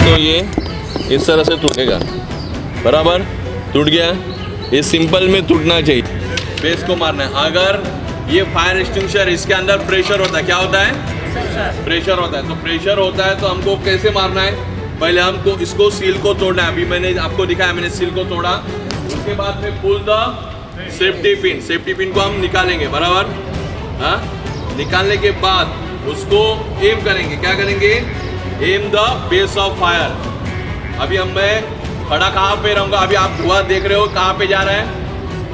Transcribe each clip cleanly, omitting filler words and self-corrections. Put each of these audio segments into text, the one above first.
तो ये इस तरह से टूटेगा, बराबर टूट गया। ये सिंपल में टूटना चाहिए, बेस को मारना है। अगर ये फायर एक्सटिंग्विशर इसके अंदर प्रेशर होता है, क्या होता है? प्रेशर होता है। तो प्रेशर होता है तो हमको कैसे मारना है? पहले हमको इसको सील को तोड़ना है। अभी मैंने आपको दिखाया, मैंने सील को तोड़ा। उसके बाद में pull the safety pin, safety pin को हम निकालेंगे, बराबर। हाँ, निकालने के बाद उसको एम करेंगे। क्या करेंगे? Aim the base of fire. अभी मैं खड़ा कहाँ पे रहूंगा? अभी आप धुआं देख रहे हो कहाँ पे जा रहा है?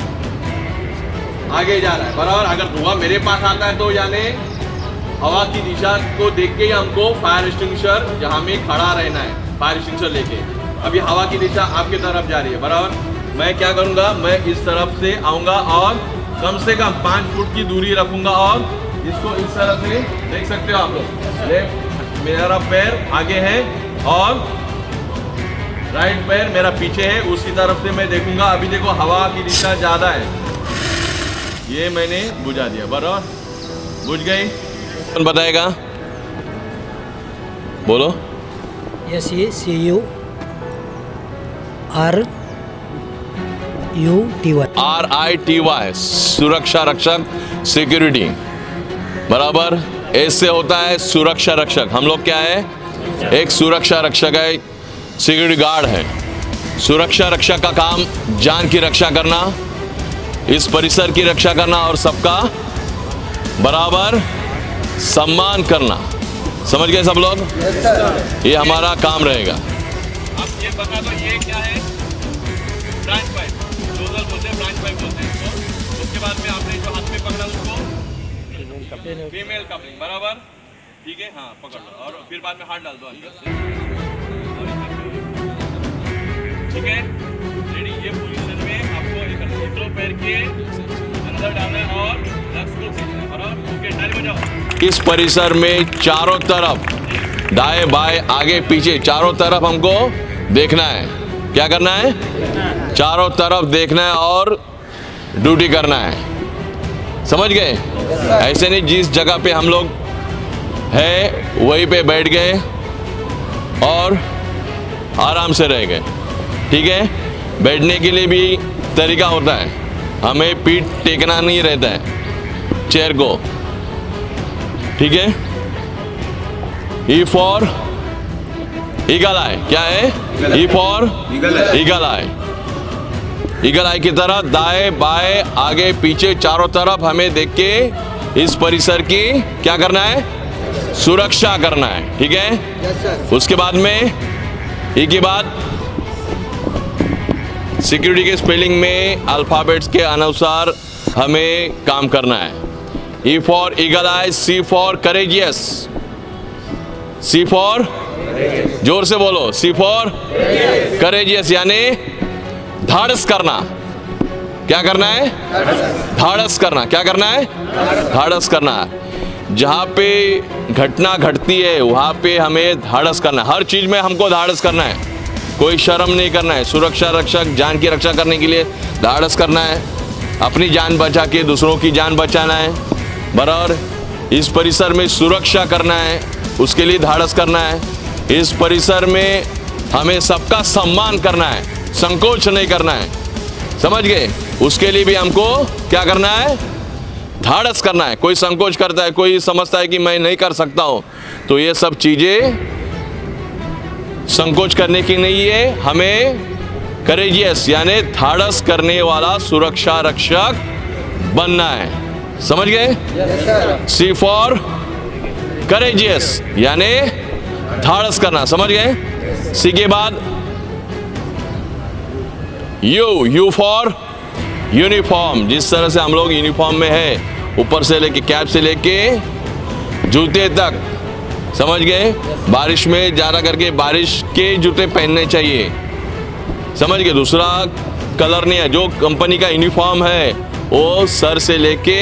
आगे जा रहा है, बराबर। अगर धुआं मेरे पास आता है तो यानी हवा की दिशा को देख के हमको फायर एक्सटिंग्विशर जहाँ में खड़ा रहना है, फायर एक्सटिंग्विशर लेके। अभी हवा की दिशा आपकी तरफ जा रही है, बराबर। मैं क्या करूँगा? मैं इस तरफ से आऊँगा और कम से कम 5 फुट की दूरी रखूँगा और इसको इस तरह से देख सकते हो आप लोग। लेफ्ट मेरा पैर आगे है और राइट पैर मेरा पीछे है, उसी तरफ से मैं देखूँगा। अभी देखो हवा की दिशा ज़्यादा है, ये मैंने बुझा दिया, बराबर। बुझ गई? कौन बताएगा? बोलो। SACURUTY RITY, सुरक्षा रक्षक, सिक्योरिटी, बराबर। एस से होता है सुरक्षा रक्षक। हम लोग क्या है? एक सुरक्षा रक्षक है, सिक्योरिटी गार्ड है। सुरक्षा रक्षक का काम जान की रक्षा करना, इस परिसर की रक्षा करना और सबका बराबर सम्मान करना। समझ गए सब लोग? ये हमारा काम रहेगा। अब ये बता दो, ये क्या है? ब्रांच पाइप, नोजल बोलते हैं, ब्रांच पाइप बोलते हैं इसको। उसके बाद में आपने जो हाथ में पकड़ा उसको फीमेल कपलिंग, बराबर। ठीक है, हाँ पकड़ लो और फिर बाद में हाथ डाल दो अंदर से। ठीक है, रेडी। ये पोजीशन में आपको एक पैर के अंदर डालना है और लक्स को खींचना है, बराबर। ओके, ताली बजाओ। इस परिसर में चारों तरफ, दाएं बाएं आगे पीछे चारों तरफ हमको देखना है। क्या करना है? चारों तरफ देखना है और ड्यूटी करना है। समझ गए? ऐसे नहीं जिस जगह पे हम लोग है वहीं पे बैठ गए और आराम से रह गए। ठीक है, बैठने के लिए भी तरीका होता है, हमें पीठ टेकना नहीं रहता है चेयर को। ठीक है, ई फॉर ईगल आई। क्या है? E for eagle eye. Eagle eye की तरह दाएं बाएं आगे पीछे चारों तरफ हमें देख के इस परिसर की क्या करना है? सुरक्षा करना है। ठीक है, उसके बाद में ई के बाद सिक्योरिटी के स्पेलिंग में अल्फाबेट्स के अनुसार हमें काम करना है। E for eagle I, C for courageous. C for, जोर से बोलो, सी फॉर करेजियस, यानी धाड़स करना। क्या करना है? धाड़स करना। क्या करना है? धाड़स करना। जहाँ पे घटना घटती है वहाँ पे हमें धाड़स करना है। हर चीज में हमको धाड़स करना है, कोई शर्म नहीं करना है। सुरक्षा रक्षक जान की रक्षा करने के लिए धाड़स करना है, अपनी जान बचा के दूसरों की जान बचाना है, बराबर। इस परिसर में सुरक्षा करना है, उसके लिए धाड़स करना है। इस परिसर में हमें सबका सम्मान करना है, संकोच नहीं करना है। समझ गए? उसके लिए भी हमको क्या करना है? धाड़स करना है। कोई संकोच करता है, कोई समझता है कि मैं नहीं कर सकता हूं, तो ये सब चीजें संकोच करने की नहीं है। हमें करेजियस यानी धाड़स करने वाला सुरक्षा रक्षक बनना है। समझ गए? सी फॉर करेजियस यानी धाड़स करना। समझ गए? सी के बाद यू फॉर यूनिफॉर्म। जिस तरह से हम लोग यूनिफॉर्म में है, ऊपर से लेके कैप से लेके जूते तक, समझ गए? बारिश में ज़्यादा करके बारिश के जूते पहनने चाहिए। समझ गए? दूसरा कलर नहीं है। जो कंपनी का यूनिफॉर्म है वो सर से लेके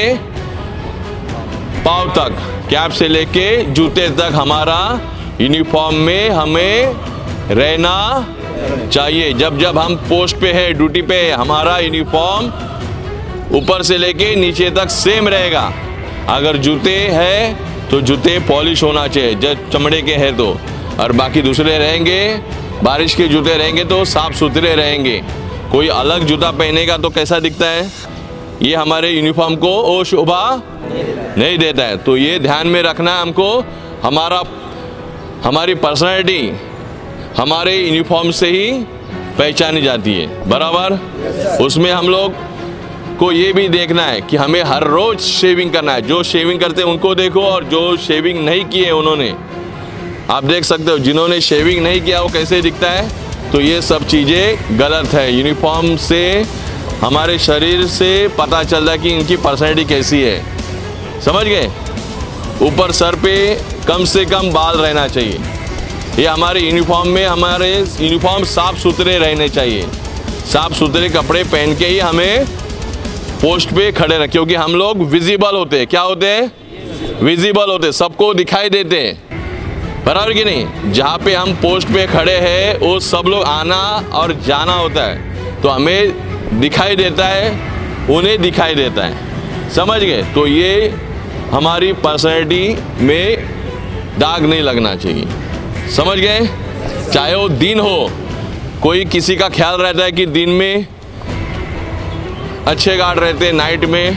पाँव तक, कैप से लेके जूते तक हमारा यूनिफॉर्म में हमें रहना चाहिए। जब जब हम पोस्ट पे है, ड्यूटी पे है, हमारा यूनिफॉर्म ऊपर से लेके नीचे तक सेम रहेगा। अगर जूते है तो जूते पॉलिश होना चाहिए, जब चमड़े के हैं तो और बाकी दूसरे रहेंगे, बारिश के जूते रहेंगे तो साफ सुथरे रहेंगे। कोई अलग जूता पहनेगा तो कैसा दिखता है, ये हमारे यूनिफॉर्म को वो शोभा नहीं देता है। तो ये ध्यान में रखना है हमको, हमारी पर्सनैलिटी हमारे यूनिफॉर्म से ही पहचानी जाती है, बराबर। उसमें हम लोग को ये भी देखना है कि हमें हर रोज शेविंग करना है। जो शेविंग करते हैं उनको देखो, और जो शेविंग नहीं किए उन्होंने, आप देख सकते हो जिन्होंने शेविंग नहीं किया वो कैसे दिखता है। तो ये सब चीज़ें गलत है। यूनिफॉर्म से हमारे शरीर से पता चलता है कि इनकी पर्सनैलिटी कैसी है, समझ गए। ऊपर सर पे कम से कम बाल रहना चाहिए। ये हमारे यूनिफॉर्म साफ सुथरे रहने चाहिए। साफ सुथरे कपड़े पहन के ही हमें पोस्ट पे खड़े रखें, क्योंकि हम लोग विजिबल होते हैं। क्या होते हैं? विजिबल होते हैं, सबको दिखाई देते हैं, बराबर कि नहीं। जहाँ पे हम पोस्ट पे खड़े हैं वो सब लोग आना और जाना होता है, तो हमें दिखाई देता है, उन्हें दिखाई देता है, समझ गए। तो ये हमारी पर्सनैलिटी में दाग नहीं लगना चाहिए, समझ गए। चाहे वो दिन हो, कोई किसी का ख्याल रहता है कि दिन में अच्छे गार्ड रहते हैं, नाइट में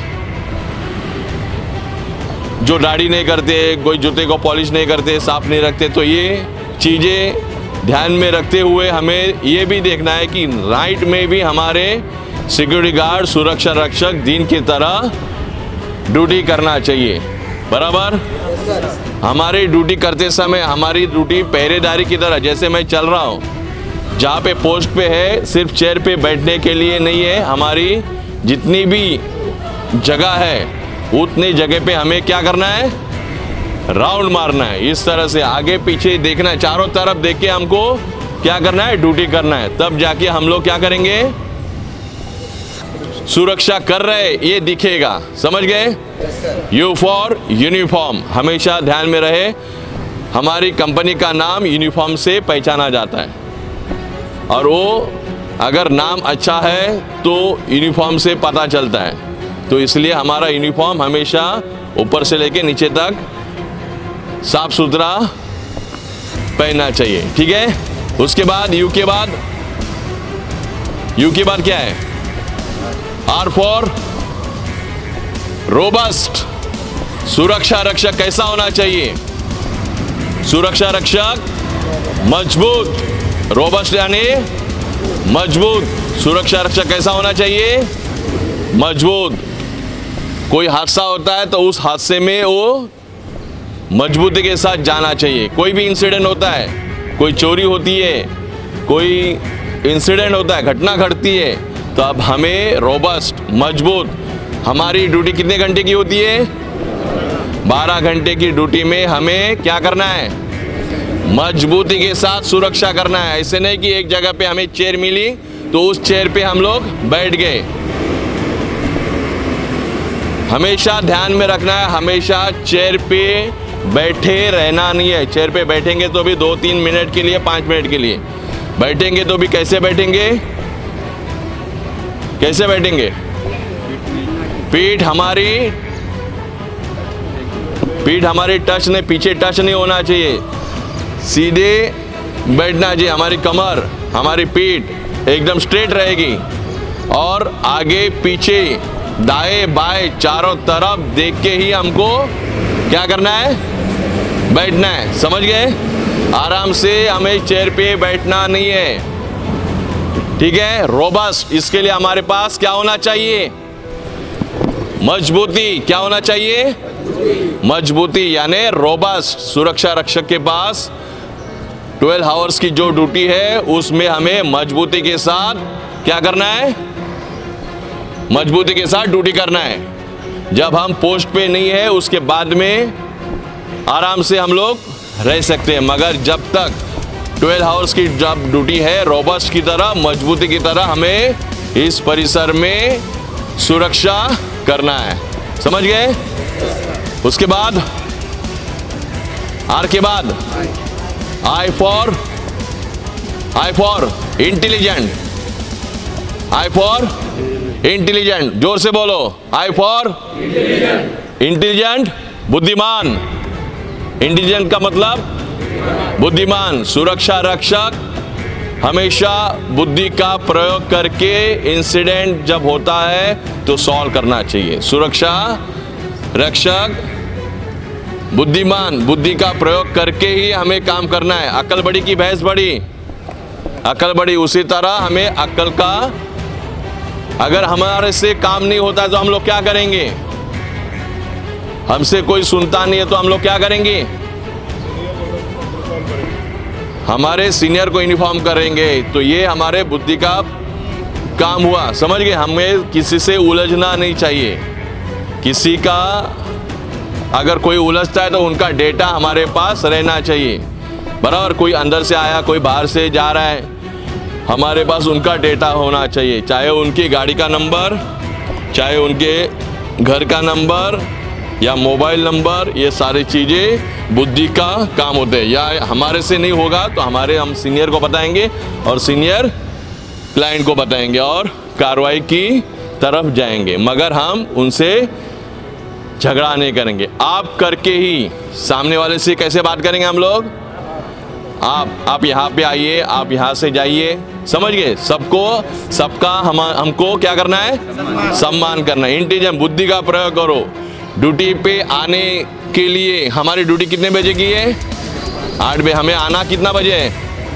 जो दाढ़ी नहीं करते, कोई जूते को पॉलिश नहीं करते, साफ नहीं रखते। तो ये चीज़ें ध्यान में रखते हुए हमें ये भी देखना है कि नाइट में भी हमारे सिक्योरिटी गार्ड, सुरक्षा रक्षक दिन की तरह ड्यूटी करना चाहिए, बराबर। हमारी ड्यूटी करते समय हमारी ड्यूटी पहरेदारी की तरह, जैसे मैं चल रहा हूँ, जहाँ पे पोस्ट पे है सिर्फ चेयर पे बैठने के लिए नहीं है। हमारी जितनी भी जगह है उतनी जगह पे हमें क्या करना है, राउंड मारना है। इस तरह से आगे पीछे देखना है, चारों तरफ देख के हमको क्या करना है, ड्यूटी करना है। तब जाके हम लोग क्या करेंगे, सुरक्षा कर रहे ये दिखेगा, समझ गए। यू फॉर यूनिफॉर्म हमेशा ध्यान में रहे। हमारी कंपनी का नाम यूनिफॉर्म से पहचाना जाता है, और वो अगर नाम अच्छा है तो यूनिफॉर्म से पता चलता है। तो इसलिए हमारा यूनिफॉर्म हमेशा ऊपर से लेके नीचे तक साफ सुथरा पहनना चाहिए, ठीक है। उसके बाद यू के बाद क्या है, आर फॉर रोबस्ट। सुरक्षा रक्षक कैसा होना चाहिए, सुरक्षा रक्षक मजबूत, रोबस्ट यानी मजबूत। सुरक्षा रक्षक कैसा होना चाहिए, मजबूत। कोई हादसा होता है तो उस हादसे में वो मजबूती के साथ जाना चाहिए। कोई भी इंसिडेंट होता है, कोई चोरी होती है, कोई इंसिडेंट होता है, घटना घटती है, तो अब हमें रोबस्ट, मजबूत। हमारी ड्यूटी कितने घंटे की होती है, 12 घंटे की ड्यूटी में हमें क्या करना है, मजबूती के साथ सुरक्षा करना है। ऐसे नहीं कि एक जगह पे हमें चेयर मिली तो उस चेयर पे हम लोग बैठ गए। हमेशा ध्यान में रखना है, हमेशा चेयर पे बैठे रहना नहीं है। चेयर पे बैठेंगे तो भी 2-3 मिनट के लिए, 5 मिनट के लिए बैठेंगे तो भी कैसे बैठेंगे, कैसे बैठेंगे, पीठ हमारी टच नहीं, पीछे टच नहीं होना चाहिए, सीधे बैठना चाहिए। हमारी कमर, हमारी पीठ एकदम स्ट्रेट रहेगी, और आगे पीछे दाएं बाएं चारों तरफ देख के ही हमको क्या करना है, बैठना है, समझ गए। आराम से हमें चेयर पे बैठना नहीं है, ठीक है। रोबस्ट, इसके लिए हमारे पास क्या होना चाहिए, मजबूती। क्या होना चाहिए, मजबूती, यानी रोबस्ट। सुरक्षा रक्षक के पास 12 आवर्स की जो ड्यूटी है उसमें हमें मजबूती के साथ क्या करना है, मजबूती के साथ ड्यूटी करना है। जब हम पोस्ट पे नहीं है उसके बाद में आराम से हम लोग रह सकते हैं, मगर जब तक 12 आवर्स की जब ड्यूटी है, रोबस्ट की तरह, मजबूती की तरह हमें इस परिसर में सुरक्षा करना है, समझ गए। उसके बाद आर के बाद I for intelligent, I for intelligent, जोर से बोलो, आई फॉर इंटेलिजेंट, बुद्धिमान। इंटेलिजेंट का मतलब बुद्धिमान। सुरक्षा रक्षक हमेशा बुद्धि का प्रयोग करके इंसिडेंट जब होता है तो सॉल्व करना चाहिए। सुरक्षा रक्षक बुद्धिमान, बुद्धि का प्रयोग करके ही हमें काम करना है। अकल बड़ी की भैंस बड़ी, अकल बड़ी। उसी तरह हमें अकल का, अगर हमारे से काम नहीं होता तो हम लोग क्या करेंगे? हमसे कोई सुनता नहीं है तो हम लोग क्या करेंगे? हमारे सीनियर को इन्फॉर्म करेंगे। तो ये हमारे बुद्धि का काम हुआ, समझ गए? हमें किसी से उलझना नहीं चाहिए। किसी का अगर कोई उलझता है तो उनका डेटा हमारे पास रहना चाहिए, बराबर। कोई अंदर से आया, कोई बाहर से जा रहा है, हमारे पास उनका डेटा होना चाहिए। चाहे उनकी गाड़ी का नंबर, चाहे उनके घर का नंबर या मोबाइल नंबर, ये सारी चीज़ें बुद्धि का काम होते हैं। या हमारे से नहीं होगा तो हम सीनियर को बताएंगे और सीनियर क्लाइंट को बताएंगे और कार्रवाई की तरफ जाएंगे, मगर हम उनसे झगड़ा नहीं करेंगे। आप करके ही सामने वाले से कैसे बात करेंगे हम लोग? आप यहाँ पे आइए, आप यहाँ से जाइए, समझ गए? सबका हमको क्या करना है? सम्मान करना है। इंटेलिजेंट, बुद्धि का प्रयोग करो। ड्यूटी पे आने के लिए हमारी ड्यूटी कितने बजे की है? 8 बजे। हमें आना कितना बजे है?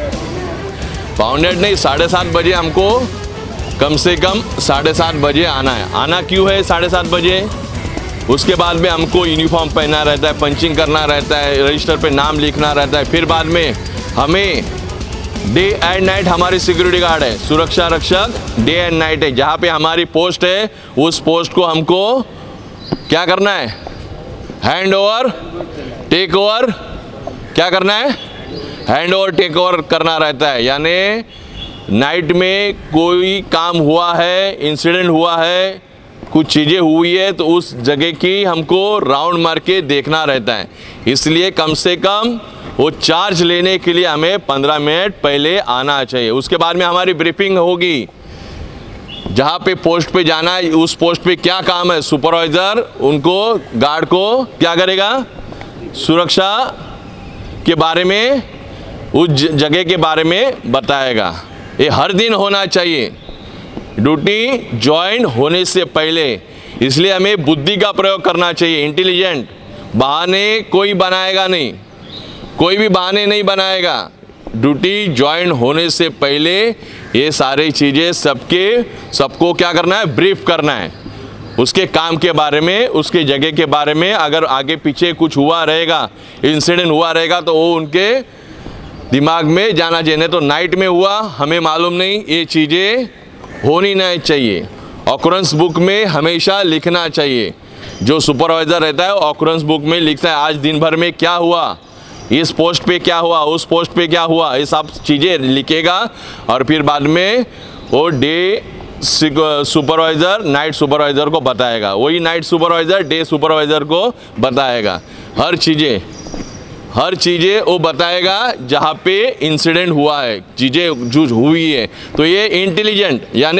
फाउंडेड नहीं, 7:30 बजे हमको कम से कम 7:30 बजे आना है। आना क्यों है 7:30 बजे? उसके बाद में हमको यूनिफॉर्म पहनना रहता है, पंचिंग करना रहता है, रजिस्टर पे नाम लिखना रहता है। फिर बाद में हमें डे एंड नाइट हमारी सिक्योरिटी गार्ड है, सुरक्षा रक्षक डे एंड नाइट है। जहाँ पे हमारी पोस्ट है उस पोस्ट को हमको क्या करना है? हैंड ओवर टेक ओवर, क्या करना है? हैंड ओवर टेक ओवर करना रहता है। यानी नाइट में कोई काम हुआ है, इंसिडेंट हुआ है, कुछ चीज़ें हुई है तो उस जगह की हमको राउंड मार के देखना रहता है। इसलिए कम से कम वो चार्ज लेने के लिए हमें 15 मिनट पहले आना चाहिए। उसके बाद में हमारी ब्रीफिंग होगी, जहाँ पे पोस्ट पे जाना है उस पोस्ट पे क्या काम है। सुपरवाइज़र उनको, गार्ड को क्या करेगा? सुरक्षा के बारे में, उस जगह के बारे में बताएगा। ये हर दिन होना चाहिए, ड्यूटी ज्वाइन होने से पहले। इसलिए हमें बुद्धि का प्रयोग करना चाहिए। इंटेलिजेंट, बहाने कोई बनाएगा नहीं, कोई भी बहाने नहीं बनाएगा। ड्यूटी ज्वाइन होने से पहले ये सारी चीज़ें सबको क्या करना है? ब्रीफ करना है। उसके काम के बारे में, उसके जगह के बारे में। अगर आगे पीछे कुछ हुआ रहेगा, इंसिडेंट हुआ रहेगा तो वो उनके दिमाग में जाना चाहिए। तो नाइट में हुआ, हमें मालूम नहीं, ये चीज़ें होनी नहीं चाहिए। ऑकरेंस बुक में हमेशा लिखना चाहिए। जो सुपरवाइज़र रहता है ऑकरेंस बुक में लिखता है आज दिन भर में क्या हुआ, इस पोस्ट पे क्या हुआ, उस पोस्ट पे क्या हुआ, ये सब चीज़ें लिखेगा। और फिर बाद में वो डे सुपरवाइज़र नाइट सुपरवाइज़र को बताएगा, वही नाइट सुपरवाइज़र डे सुपरवाइज़र को बताएगा। हर चीज़ें वो बताएगा जहाँ पे इंसिडेंट हुआ है, चीज़ें जो हुई है। तो ये इंटेलिजेंट यानी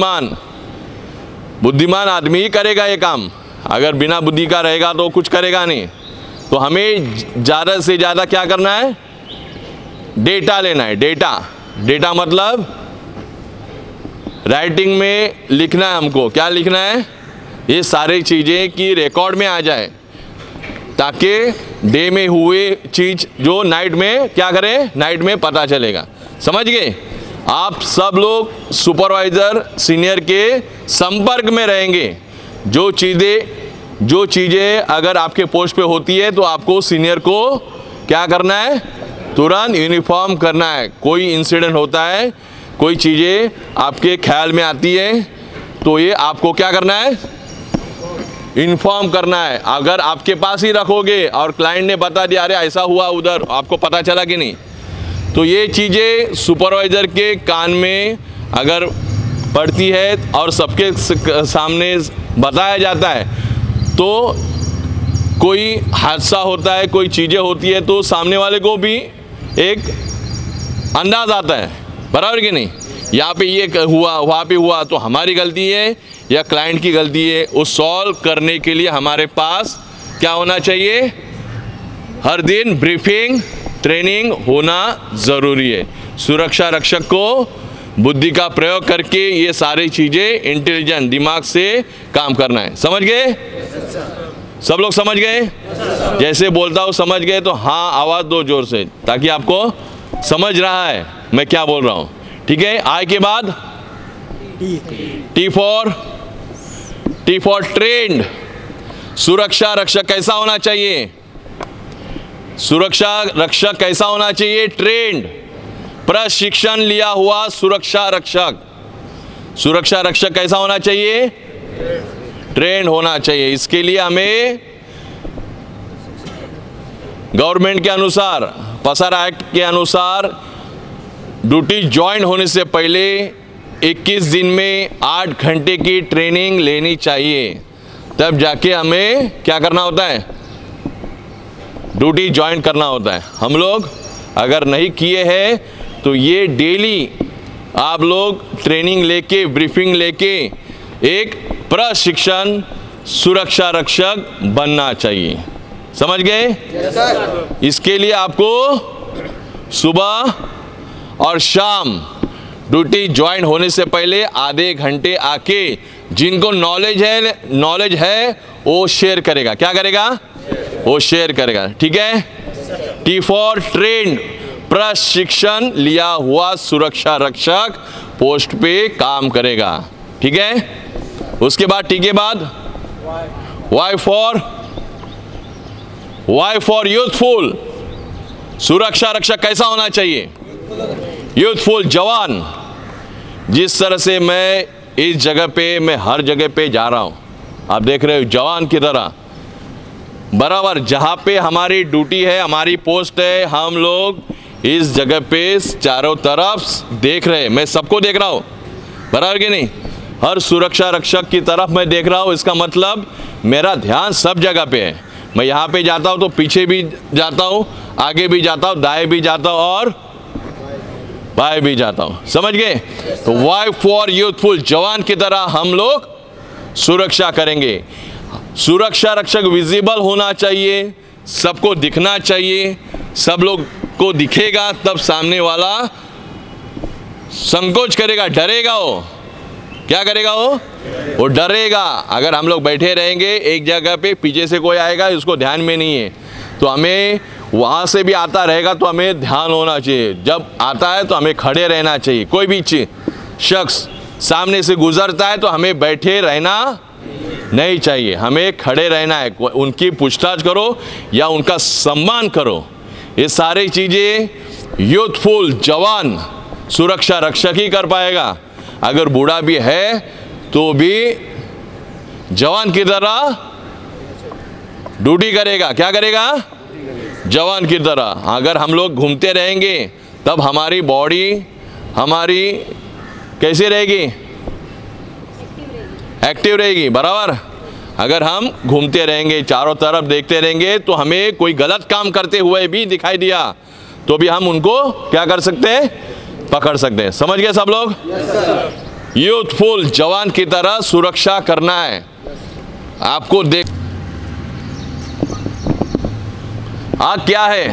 बुद्धिमान आदमी ही करेगा ये काम। अगर बिना बुद्धि का रहेगा तो कुछ करेगा नहीं। तो हमें ज़्यादा से ज़्यादा क्या करना है? डेटा लेना है। डेटा मतलब राइटिंग में लिखना है हमको। क्या लिखना है? ये सारी चीज़ें की रिकॉर्ड में आ जाए, ताकि डे में हुए चीज़ जो नाइट में क्या करें, नाइट में पता चलेगा। समझ गए? आप सब लोग सुपरवाइज़र सीनियर के संपर्क में रहेंगे। जो चीज़ें अगर आपके पोस्ट पे होती है तो आपको सीनियर को क्या करना है? तुरंत यूनिफॉर्म करना है। कोई इंसिडेंट होता है, कोई चीज़ें आपके ख्याल में आती है तो ये आपको क्या करना है? इन्फॉर्म करना है। अगर आपके पास ही रखोगे और क्लाइंट ने बता दिया अरे ऐसा हुआ उधर, आपको पता चला कि नहीं, तो ये चीज़ें सुपरवाइज़र के कान में अगर पड़ती है और सबके सामने बताया जाता है तो कोई हादसा होता है, कोई चीज़ें होती है तो सामने वाले को भी एक अंदाज़ आता है, बराबर कि नहीं? यहाँ पे ये हुआ, वहाँ पे हुआ, तो हमारी गलती है या क्लाइंट की गलती है? उस सॉल्व करने के लिए हमारे पास क्या होना चाहिए? हर दिन ब्रीफिंग ट्रेनिंग होना ज़रूरी है। सुरक्षा रक्षक को बुद्धि का प्रयोग करके ये सारी चीज़ें इंटेलिजेंट दिमाग से काम करना है। समझ गए? सब लोग समझ गए? जैसे बोलता हूँ समझ गए तो हाँ आवाज़ दो जोर से, ताकि आपको समझ रहा है मैं क्या बोल रहा हूँ। ठीक है, आई के बाद टी फॉर ट्रेंड। सुरक्षा रक्षक कैसा होना चाहिए? सुरक्षा रक्षक कैसा होना चाहिए? ट्रेंड, प्रशिक्षण लिया हुआ सुरक्षा रक्षक। सुरक्षा रक्षक कैसा होना चाहिए? ट्रेंड होना चाहिए। इसके लिए हमें गवर्नमेंट के अनुसार, पसार एक्ट के अनुसार ड्यूटी ज्वाइन होने से पहले 21 दिन में 8 घंटे की ट्रेनिंग लेनी चाहिए, तब जाके हमें क्या करना होता है? ड्यूटी ज्वाइन करना होता है। हम लोग अगर नहीं किए हैं तो ये डेली आप लोग ट्रेनिंग लेके, ब्रीफिंग लेके एक प्रशिक्षण सुरक्षा रक्षक बनना चाहिए। समझ गए? इसके लिए आपको सुबह और शाम ड्यूटी ज्वाइन होने से पहले आधे घंटे आके जिनको नॉलेज है वो शेयर करेगा। क्या करेगा? वो शेयर करेगा। ठीक है, टी फॉर ट्रेंड, प्रशिक्षण लिया हुआ सुरक्षा रक्षक पोस्ट पे काम करेगा। ठीक है, उसके बाद टी के बाद वाई फॉर यूथफुल। सुरक्षा रक्षक कैसा होना चाहिए? यूथफुल, जवान। जिस तरह से मैं इस जगह पे, मैं हर जगह पे जा रहा हूँ, आप देख रहे हो, जवान की तरह बराबर जहाँ पे हमारी ड्यूटी है, हमारी पोस्ट है, हम लोग इस जगह पे चारों तरफ देख रहे हैं। मैं सबको देख रहा हूँ, बराबर कि नहीं? हर सुरक्षा रक्षक की तरफ मैं देख रहा हूँ। इसका मतलब मेरा ध्यान सब जगह पे है। मैं यहाँ पे जाता हूँ तो पीछे भी जाता हूँ, आगे भी जाता हूँ, दाएं भी जाता हूँ और बाएं भी जाता हूँ। समझ गए? तो वाई फॉर यूथफुल, जवान की तरह हम लोग सुरक्षा करेंगे। सुरक्षा रक्षक विजिबल होना चाहिए, सबको दिखना चाहिए। सब लोग को दिखेगा तब सामने वाला संकोच करेगा, डरेगा। वो क्या करेगा? वो डरेगा। अगर हम लोग बैठे रहेंगे एक जगह पे, पीछे से कोई आएगा, उसको ध्यान में नहीं है, तो हमें वहाँ से भी आता रहेगा तो हमें ध्यान होना चाहिए। जब आता है तो हमें खड़े रहना चाहिए। कोई भी शख्स सामने से गुजरता है तो हमें बैठे रहना नहीं चाहिए, हमें खड़े रहना है। उनकी पूछताछ करो या उनका सम्मान करो। ये सारी चीज़ें यूथफुल, जवान सुरक्षा रक्षक ही कर पाएगा। अगर बूढ़ा भी है तो भी जवान की तरह ड्यूटी करेगा। क्या करेगा? जवान की तरह। अगर हम लोग घूमते रहेंगे तब हमारी बॉडी हमारी कैसी रहेगी? एक्टिव रहेगी, बराबर। अगर हम घूमते रहेंगे, चारों तरफ देखते रहेंगे, तो हमें कोई गलत काम करते हुए भी दिखाई दिया तो भी हम उनको क्या कर सकते हैं? पकड़ सकते हैं। समझ गए सब लोग? यूथफुल, जवान की तरह सुरक्षा करना है आपको। देख क्या है?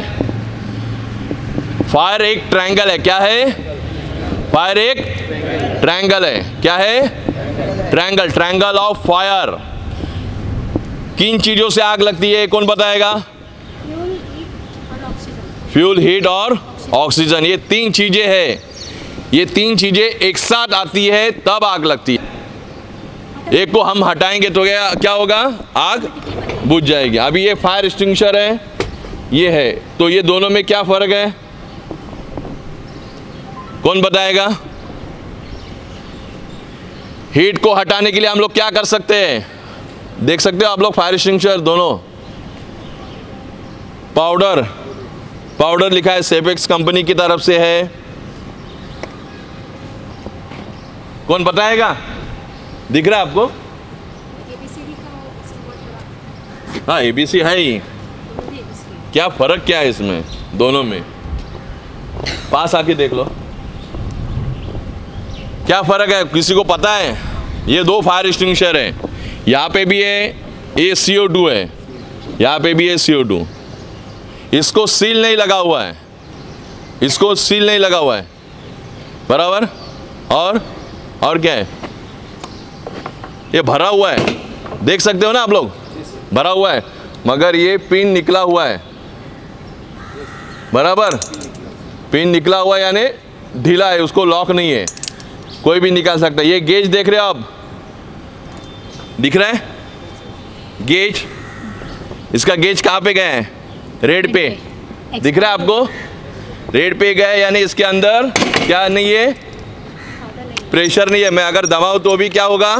फायर एक ट्रायंगल है। क्या है? फायर एक ट्रायंगल है। क्या है? Triangle of fire. किन चीजों से आग लगती है? कौन बताएगा? फ्यूल, हीट और ऑक्सीजन। ये 3 चीजें हैं। ये 3 चीजें एक साथ आती है तब आग लगती है। एक को हम हटाएंगे तो क्या होगा? आग बुझ जाएगी। अभी ये फायर एक्सटिंग्विशर है, ये है, तो ये दोनों में क्या फर्क है? कौन बताएगा? हीट को हटाने के लिए हम लोग क्या कर सकते हैं? देख सकते हो आप लोग फायर एक्सटिंग्विशर दोनों। पाउडर लिखा है, सेपेक्स कंपनी की तरफ से है। कौन बताएगा? दिख रहा है आपको? हाँ, एबीसी है ही। क्या फर्क क्या है इसमें दोनों में? पास आके देख लो क्या फर्क है। किसी को पता है? ये 2 फायर एक्सटिंग्विशर है। यहाँ पे भी है, ये CO2 है, यहाँ पे भी है CO2। इसको सील नहीं लगा हुआ है, इसको सील नहीं लगा हुआ है, बराबर। और क्या है, ये भरा हुआ है, देख सकते हो ना आप लोग, भरा हुआ है, मगर ये पिन निकला हुआ है, बराबर। पिन निकला हुआ है यानी ढीला है, उसको लॉक नहीं है, कोई भी निकाल सकता है। ये गेज देख रहे हो आप, दिख रहा है गेज, इसका गेज कहाँ पे गए हैं, रेड पे, दिख रहा है आपको, रेड पे गए यानी इसके अंदर क्या नहीं है, प्रेशर नहीं है। मैं अगर दबाऊं तो भी क्या होगा,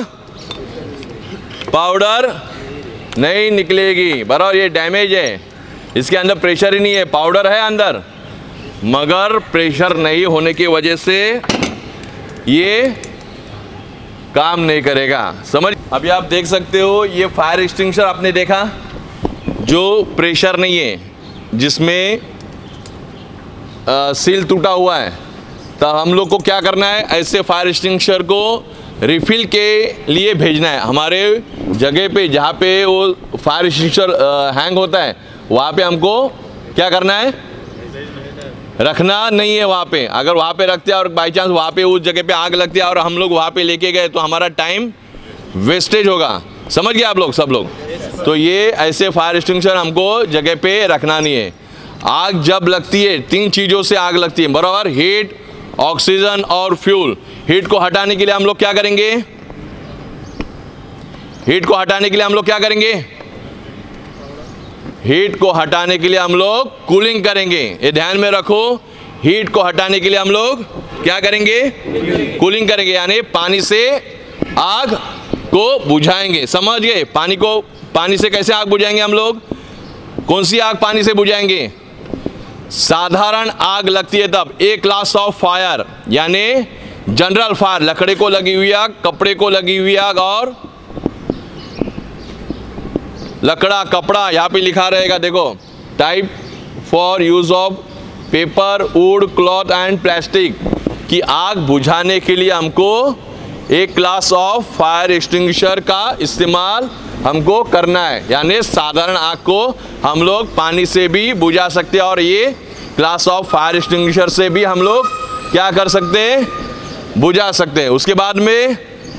पाउडर नहीं निकलेगी, बराबर। ये डैमेज है, इसके अंदर प्रेशर ही नहीं है, पाउडर है अंदर, मगर प्रेशर नहीं होने की वजह से ये काम नहीं करेगा, समझ। अभी आप देख सकते हो ये फायर एक्सटिंग्विशर आपने देखा, जो प्रेशर नहीं है, जिसमें सील टूटा हुआ है, तब हम लोग को क्या करना है, ऐसे फायर एक्सटिंग्विशर को रिफिल के लिए भेजना है हमारे जगह पे, जहाँ पे वो फायर एक्सटिंग्विशर हैंग होता है, वहाँ पे हमको क्या करना है, रखना नहीं है वहाँ पे। अगर वहाँ पे रखते हैं और बाई चांस वहाँ पे उस जगह पे आग लगती है और हम लोग वहाँ पे लेके गए तो हमारा टाइम वेस्टेज होगा, समझ गए आप लोग, सब लोग। तो ये ऐसे फायर एक्सटिंग्विशर हमको जगह पे रखना नहीं है। आग जब लगती है, 3 चीज़ों से आग लगती है, बराबर, हीट, ऑक्सीजन और फ्यूल। हीट को हटाने के लिए हम लोग क्या करेंगे, हीट को हटाने के लिए हम लोग क्या करेंगे, हीट को हटाने के लिए हम लोग कूलिंग करेंगे। ये ध्यान में रखो, हीट को हटाने के लिए हम लोग क्या करेंगे, कूलिंग करेंगे, यानी पानी से आग को बुझाएंगे, समझ गए। पानी से कैसे आग बुझाएंगे हम लोग, कौन सी आग पानी से बुझाएंगे, साधारण आग लगती है तब। एक क्लास ऑफ फायर यानी जनरल फायर, लकड़े को लगी हुई आग, कपड़े को लगी हुई आग, और लकड़ा कपड़ा यहाँ पे लिखा रहेगा, देखो, type for use of paper, wood, cloth and plastic, की आग बुझाने के लिए हमको एक क्लास ऑफ फायर एक्सटिंग्विशर का इस्तेमाल हमको करना है। यानी साधारण आग को हम लोग पानी से भी बुझा सकते हैं, और ये क्लास ऑफ फायर एक्सटिंग्विशर से भी हम लोग क्या कर सकते हैं, बुझा सकते हैं। उसके बाद में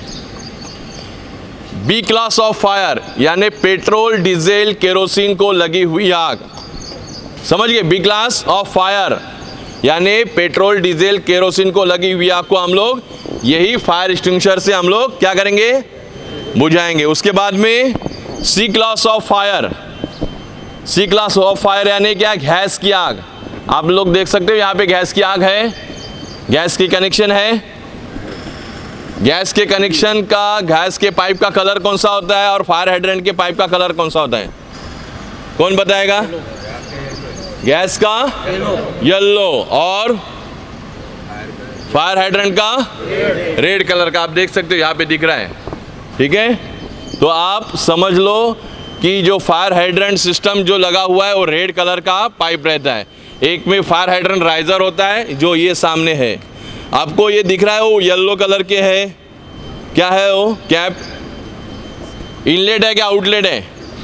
बी क्लास ऑफ फायर यानी पेट्रोल, डीजल, केरोसिन को लगी हुई आग, समझ गए। बी क्लास ऑफ फायर यानी पेट्रोल, डीजल, केरोसिन को लगी हुई आग को हम लोग यही फायर एक्सटिंग्विशर से हम लोग क्या करेंगे, बुझाएंगे। उसके बाद में C class of fire, C class of fire यानी क्या, गैस की आग। आप लोग देख सकते हो यहाँ पे गैस की आग है, गैस की कनेक्शन है। गैस के कनेक्शन का, गैस के पाइप का कलर कौन सा होता है और फायर हाइड्रेंट के पाइप का कलर कौन सा होता है, कौन बताएगा। गैस का येलो और फायर हाइड्रेंट का रेड कलर का, आप देख सकते हो यहाँ पे दिख रहा है, ठीक है। तो आप समझ लो कि जो फायर हाइड्रेंट सिस्टम जो लगा हुआ है वो रेड कलर का पाइप रहता है। एक में फायर हाइड्रेंट राइजर होता है जो ये सामने है, आपको ये दिख रहा है वो येलो कलर के है, क्या है वो, कैप, इनलेट है क्या आउटलेट है।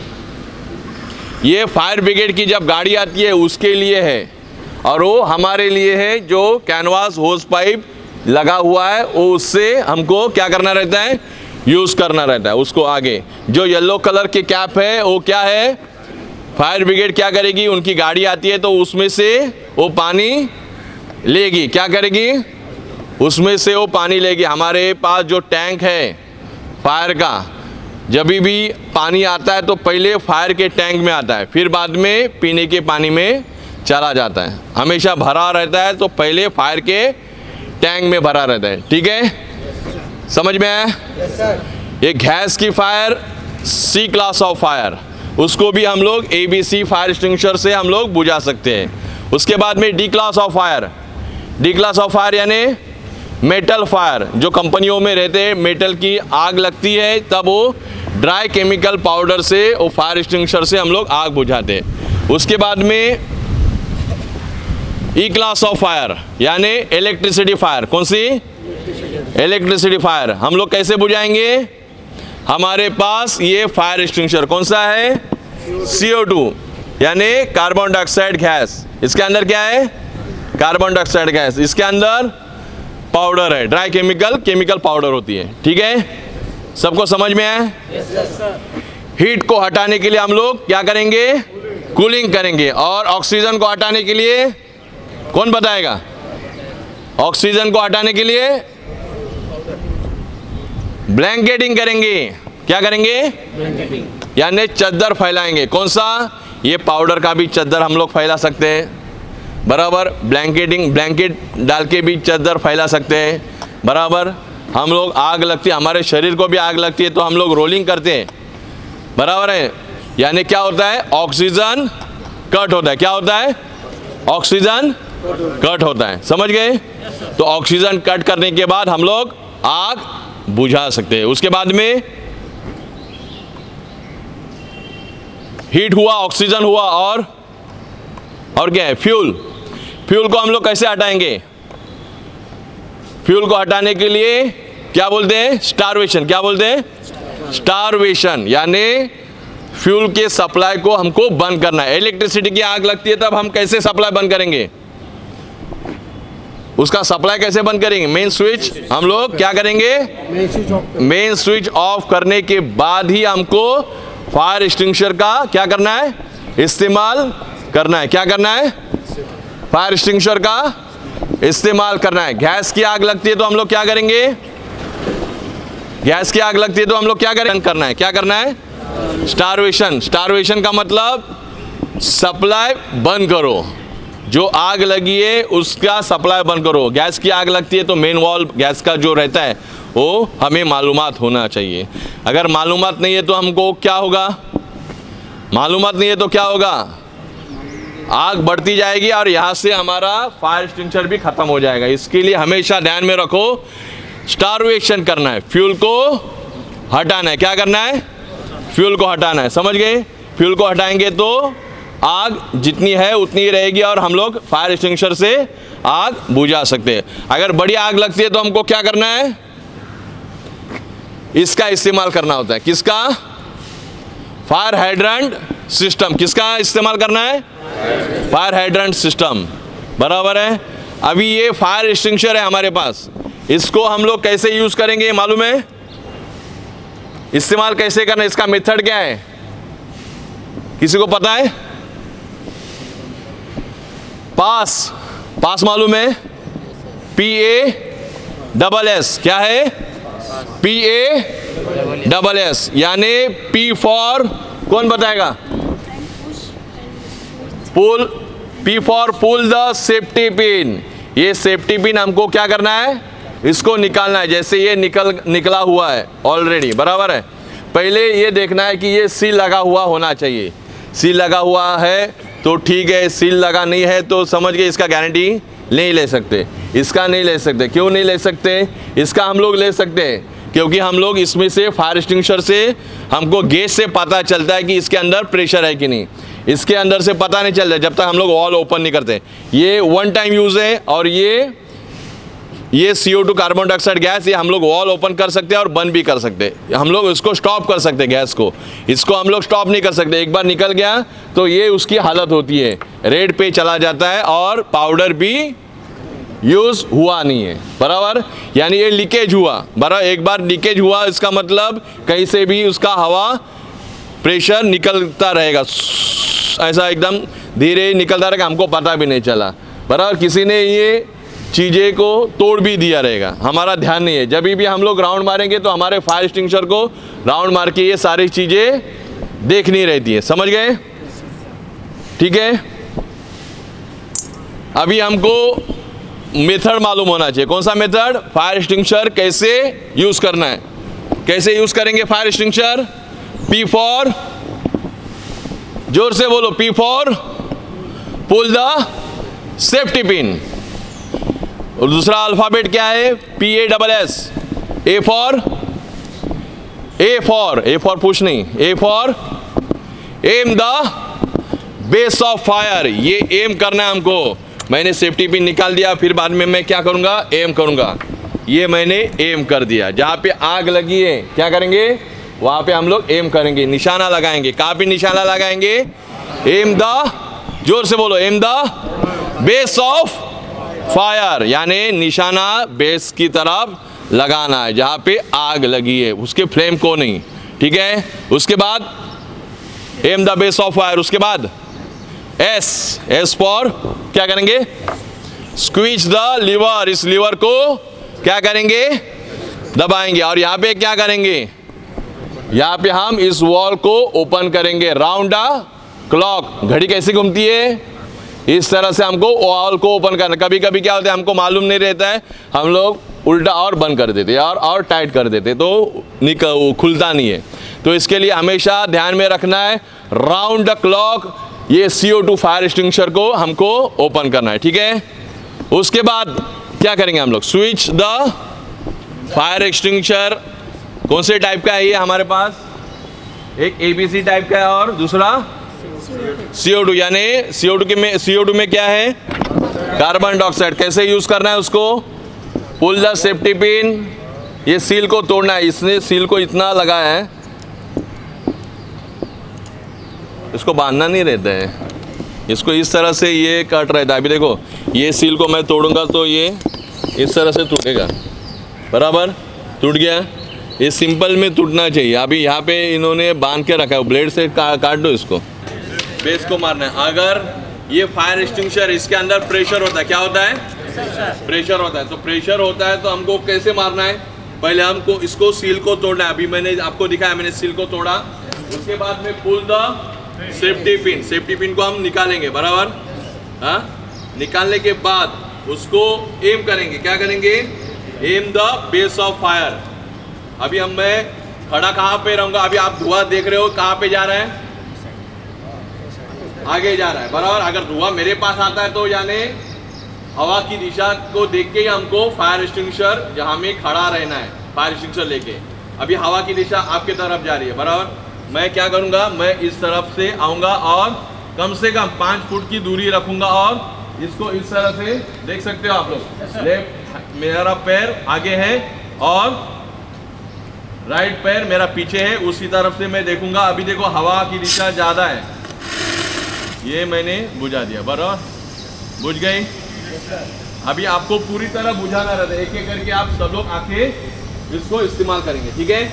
ये फायर ब्रिगेड की जब गाड़ी आती है उसके लिए है, और वो हमारे लिए है जो कैनवास होस पाइप लगा हुआ है, वो उससे हमको क्या करना रहता है, यूज़ करना रहता है उसको आगे। जो येलो कलर के कैप है वो क्या है, फायर ब्रिगेड क्या करेगी, उनकी गाड़ी आती है तो उसमें से वो पानी लेगी, क्या करेगी, उसमें से वो पानी लेगी। हमारे पास जो टैंक है फायर का, जब भी पानी आता है तो पहले फायर के टैंक में आता है, फिर बाद में पीने के पानी में चला जाता है। हमेशा भरा रहता है तो पहले फायर के टैंक में भरा रहता है, ठीक है, समझ में आया। ये गैस की fire C class of fire, उसको भी हम लोग ABC फायर एक्सटिंग्विशर से हम लोग बुझा सकते हैं। उसके बाद में D class of fire, D class of fire यानी मेटल फायर, जो कंपनियों में रहते हैं, मेटल की आग लगती है तब वो ड्राई केमिकल पाउडर से वो फायर एक्सटिंग्विशर से हम लोग आग बुझाते हैं। उसके बाद में ई क्लास ऑफ फायर यानी इलेक्ट्रिसिटी फायर, कौन सी, इलेक्ट्रिसिटी फायर। हम लोग कैसे बुझाएंगे, हमारे पास ये फायर एक्सटिंग्विशर कौन सा है, CO2, यानी कार्बन डाइऑक्साइड गैस। इसके अंदर क्या है? Carbon dioxide gas. इसके अंदर पाउडर है, ड्राई केमिकल पाउडर होती है। ठीक है, सबको समझ में आया? हीट को हटाने के लिए हम लोग क्या करेंगे? कूलिंग करेंगे। और ऑक्सीजन को हटाने के लिए कौन बताएगा? ऑक्सीजन को हटाने के लिए ब्लैंकेटिंग करेंगे। क्या करेंगे? ब्लैंकेटिंग, यानी चद्दर फैलाएंगे। कौन सा? ये पाउडर का भी चद्दर हम लोग फैला सकते हैं, बराबर। ब्लैंकेट डाल के भी चद्दर फैला सकते हैं, बराबर। हम लोग आग लगती है, हमारे शरीर को भी आग लगती है तो हम लोग रोलिंग करते हैं, बराबर है। यानी क्या होता है? ऑक्सीजन कट होता है। क्या होता है? ऑक्सीजन कट होता है। समझ गए? तो ऑक्सीजन कट करने के बाद हम लोग आग बुझा सकते हैं। उसके बाद में हीट हुआ, ऑक्सीजन हुआ, और क्या है? फ्यूल को हम लोग कैसे हटाएंगे? फ्यूल को हटाने के लिए क्या बोलते हैं? स्टारवेशन। क्या बोलते हैं? स्टारवेशन, यानी फ्यूल के सप्लाई को हमको बंद करना है। इलेक्ट्रिसिटी की आग लगती है तब हम कैसे सप्लाई बंद करेंगे? उसका सप्लाई कैसे बंद करेंगे? मेन स्विच हम लोग क्या करेंगे? मेन स्विच ऑफ करने के बाद ही हमको फायर एक्सटिंग्विशर का क्या करना है? इस्तेमाल करना है। क्या करना है? फायर एक्सटिंग्विशर का इस्तेमाल करना है। गैस की आग लगती है तो हम लोग क्या करेंगे? गैस की आग लगती है तो हम लोग क्या करें? करना है। क्या करना है? स्टारवेशन का मतलब सप्लाई बंद करो। जो आग लगी है उसका सप्लाई बंद करो। गैस की आग लगती है तो मेन वाल्व गैस का जो रहता है वो हमें मालूमात होना चाहिए। अगर मालूमात नहीं है तो हमको क्या होगा? मालूमात नहीं है तो क्या होगा? आग बढ़ती जाएगी और यहाँ से हमारा फायर एक्सटिंग्विशर भी खत्म हो जाएगा। इसके लिए हमेशा ध्यान में रखो, स्टारवेशन करना है, फ्यूल को हटाना है। क्या करना है? फ्यूल को हटाना है। समझ गए? फ्यूल को हटाएंगे तो आग जितनी है उतनी ही रहेगी और हम लोग फायर एक्सटिंग्विशर से आग बुझा सकते हैं। अगर बड़ी आग लगती है तो हमको क्या करना है? इसका इस्तेमाल करना होता है। किसका? Fire hydrant system. किसका इस्तेमाल करना है? फायर हाइड्रेंट सिस्टम, बराबर है। अभी ये फायर एक्सटिंग्विशर है हमारे पास, इसको हम लोग कैसे यूज करेंगे मालूम है? इस्तेमाल कैसे करना है? इसका मेथड क्या है? किसी को पता है? पास मालूम है? PASS। क्या है? PASS, यानी P फॉर कौन बताएगा? Pull. P for pull the safety pin. ये सेफ्टी पिन हमको क्या करना है? इसको निकालना है। जैसे ये निकला हुआ है ऑलरेडी, बराबर है। पहले ये देखना है कि ये सील लगा हुआ होना चाहिए। सील लगा हुआ है तो ठीक है, सील लगा नहीं है तो समझ गए इसका गारंटी नहीं ले सकते। इसका नहीं ले सकते। क्यों नहीं ले सकते? इसका हम लोग ले सकते हैं क्योंकि हम लोग इसमें से फायर एक्सटिंग्विशर से हमको गैस से पता चलता है कि इसके अंदर प्रेशर है कि नहीं। इसके अंदर से पता नहीं चलता जब तक हम लोग वॉल ओपन नहीं करते। ये वन टाइम यूज़ है और ये CO2 कार्बन डाइऑक्साइड गैस, ये हम लोग वॉल ओपन कर सकते हैं और बंद भी कर सकते हैं। हम लोग इसको स्टॉप कर सकते हैं गैस को। इसको हम लोग स्टॉप नहीं कर सकते। एक बार निकल गया तो ये उसकी हालत होती है, रेड पे चला जाता है और पाउडर भी यूज हुआ नहीं है, बराबर। यानी ये लीकेज हुआ, बराबर। एक बार लीकेज हुआ इसका मतलब कहीं से भी उसका हवा प्रेशर निकलता रहेगा, ऐसा एकदम धीरे निकलता रहेगा, हमको पता भी नहीं चला, बराबर। किसी ने ये चीज़ें को तोड़ भी दिया रहेगा, हमारा ध्यान नहीं है। जब भी हम लोग राउंड मारेंगे तो हमारे फायर एक्सटिंग्विशर को राउंड मार के ये सारी चीज़ें देखनी रहती है। समझ गए? ठीक है। अभी हमको मेथड मालूम होना चाहिए। कौन सा मेथड? फायर एक्सटिंग्विशर कैसे यूज करना है। कैसे यूज करेंगे फायर एक्सटिंग्विशर? P फॉर, जोर से बोलो, P for pull the safety pin. और दूसरा अल्फाबेट क्या है? PASS। A फॉर पुश नहीं, A for aim the base of fire. ये एम करना है हमको। मैंने सेफ्टी पिन निकाल दिया, फिर बाद में मैं क्या करूंगा? एम करूंगा। ये मैंने एम कर दिया। जहां पे आग लगी है क्या करेंगे? वहां पे हम लोग एम करेंगे, निशाना लगाएंगे। कहां पे निशाना लगाएंगे? एम द, जोर से बोलो, aim the base of fire, यानी निशाना बेस की तरफ लगाना है जहां पे आग लगी है, उसके फ्लेम को नहीं, ठीक है। उसके बाद aim the base of fire, उसके बाद एस, एस फॉर क्या करेंगे, स्क्वीज द लीवर, इस लीवर को क्या करेंगे, दबाएंगे। और यहाँ पे क्या करेंगे, यहाँ पे हम इस वॉल को ओपन करेंगे राउंड द क्लॉक। घड़ी कैसे घूमती है, इस तरह से हमको वॉल को ओपन करना। कभी कभी क्या होता है, हमको मालूम नहीं रहता है, हम लोग उल्टा और बंद कर देते और टाइट कर देते, तो खुलता नहीं है। तो इसके लिए हमेशा ध्यान में रखना है, राउंड द क्लॉक ये CO2 फायर एक्सटिंग्विशर को हमको ओपन करना है, ठीक है। उसके बाद क्या करेंगे हम लोग, स्विच द फायर एक्सटिंग्विशर। कौन से टाइप का है ये हमारे पास, एक ABC टाइप का है और दूसरा CO2, यानी CO2 में क्या है, कार्बन डाइऑक्साइड। कैसे यूज करना है उसको, पुल द सेफ्टी पिन, ये सील को तोड़ना है, इसने सील को इतना लगाया है, इसको बांधना नहीं रहता है, इसको इस तरह से ये कट रहता है। अभी देखो ये सील को मैं तोड़ूंगा तो ये इस तरह से टूटेगा, बराबर टूट गया। ये सिंपल में टूटना चाहिए। अभी यहाँ पे इन्होंने बांध के रखा है, ब्लेड से काट दो इसको, बेस को मारना है। अगर ये फायर एक्सटिंग्विशर, इसके अंदर प्रेशर होता है, क्या होता है, प्रेशर होता है। तो प्रेशर होता है तो हमको कैसे मारना है, पहले हमको इसको सील को तोड़ना है। अभी मैंने आपको दिखाया, मैंने सील को तोड़ा, उसके बाद में pull the safety pin, safety pin को हम निकालेंगे, बराबर। हाँ, निकालने के बाद उसको एम करेंगे, क्या करेंगे, aim the base of fire. अभी मैं खड़ा कहाँ पे रहूंगा, अभी आप धुआं देख रहे हो कहाँ पे जा रहा है, आगे जा रहा है, बराबर। अगर धुआं मेरे पास आता है तो यानी हवा की दिशा को देख के हमको फायर एक्सटिंग्विशर जहाँ में खड़ा रहना है, फायर एक्सटिंग्विशर लेके। अभी हवा की दिशा आपके तरफ जा रही है, बराबर। मैं क्या करूंगा, मैं इस तरफ से आऊंगा और कम से कम 5 फुट की दूरी रखूंगा और इसको इस तरह से देख सकते हो आप लोग। लेफ्ट मेरा पैर आगे है और राइट पैर मेरा पीछे है, उसी तरफ से मैं देखूंगा। अभी देखो हवा की दिशा ज्यादा है, ये मैंने बुझा दिया, बराबर, बुझ गई। अभी आपको पूरी तरह बुझाना रहता है, एक एक करके आप सब लोग आके इसको इस्तेमाल करेंगे, ठीक है,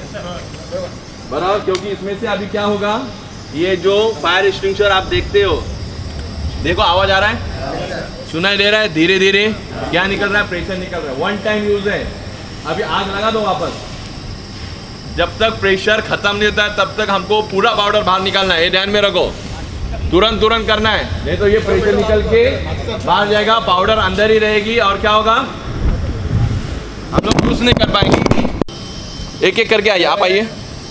बराबर। क्योंकि इसमें से अभी क्या होगा, ये जो फायर एक्सटिंग्विशर आप देखते हो, देखो आवाज आ रहा है, सुनाई दे रहा है, धीरे धीरे क्या निकल रहा है, प्रेशर निकल रहा है। 1 टाइम यूज है। अभी आग लगा दो वापस, जब तक प्रेशर खत्म नहीं होता है तब तक हमको पूरा पाउडर बाहर निकालना है, ये ध्यान में रखो। तुरंत करना है, नहीं तो ये प्रेशर निकल के बाहर जाएगा, पाउडर अंदर ही रहेगी और क्या होगा, हम लोग यूज नहीं कर पाएंगे। एक एक करके आइए, आप आइए।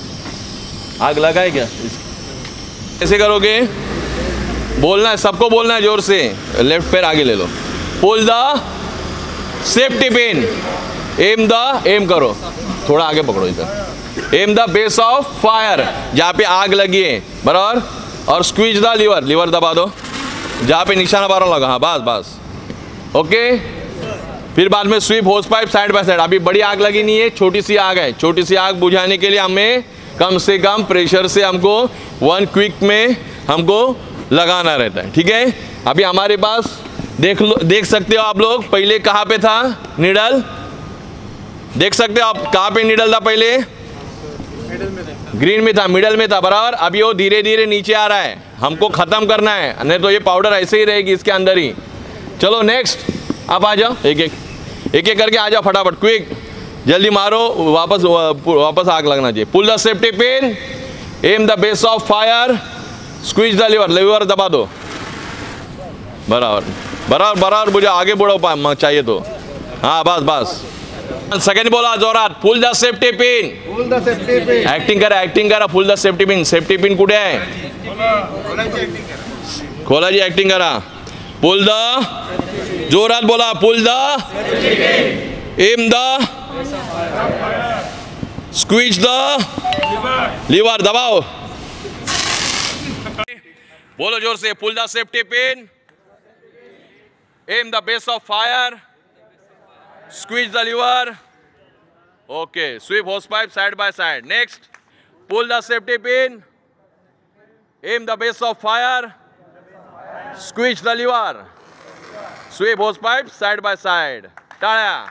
आग लगा है क्या, कैसे करोगे, बोलना है, सबको बोलना है जोर से। लेफ्ट पैर आगे ले लो, pull the safety pin, aim करो, थोड़ा आगे पकड़ो इधर, aim the base of fire, जहाँ पे आग लगी है, बराबर। और स्क्वीज द लीवर दबा दो जहाँ पे निशाना बारह लगा, हाँ बस, ओके। फिर बाद में SVEEP hose pipe side by side. अभी बड़ी आग लगी नहीं है, छोटी सी आग है, छोटी सी आग बुझाने के लिए हमें कम से कम प्रेशर से हमको 1 क्विक में हमको लगाना रहता है, ठीक है। अभी हमारे पास देख सकते हो आप लोग, पहले कहाँ पे था नीडल, देख सकते हो आप कहाँ पे नीडल था, पहले ग्रीन में था, मिडल में था, बराबर। अभी वो धीरे धीरे नीचे आ रहा है, हमको खत्म करना है, नहीं तो ये पाउडर ऐसे ही रहेगी इसके अंदर ही। चलो नेक्स्ट, आप आ जाओ, एक एक करके आ जाओ, फटाफट क्विक, जल्दी मारो, वापस आग लगना चाहिए। Pull the safety pin, aim the base of fire, squeeze the lever दबा दो, बराबर बुझा, आगे बढ़ो चाहिए तो, हाँ बस। सेकंड बोला जोरात, pull the safety pin, acting करा, pull the safety pin, safety pin कुठे आहे, खोला जी, एक्टिंग करा, पुल द, जोरात बोला, pull the, aim the, squeeze the lever दबाओ, बोलो जोर से, pull the safety pin, aim the base of fire, squeeze the lever, okay, sweep hose pipe side by side. Next, pull the safety pin, Aim the base of fire. Squeeze the lever. Sweep hose pipe side by side. टाळ्या.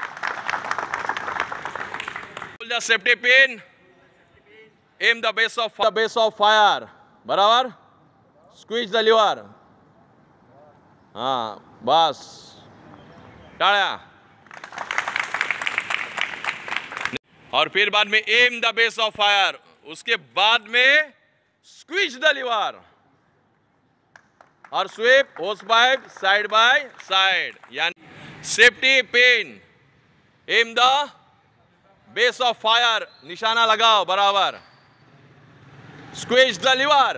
Pull the safety pin. Aim the base of fire. बराबर. Squeeze the lever. हाँ बस. टाळ्या. और फिर बाद में aim the base of fire. उसके बाद में स्क्वीज द लीवर और sweep hose pipe side by side. यानी safety pin. Aim the base of fire. निशाना लगाओ बराबर. Squeeze the lever.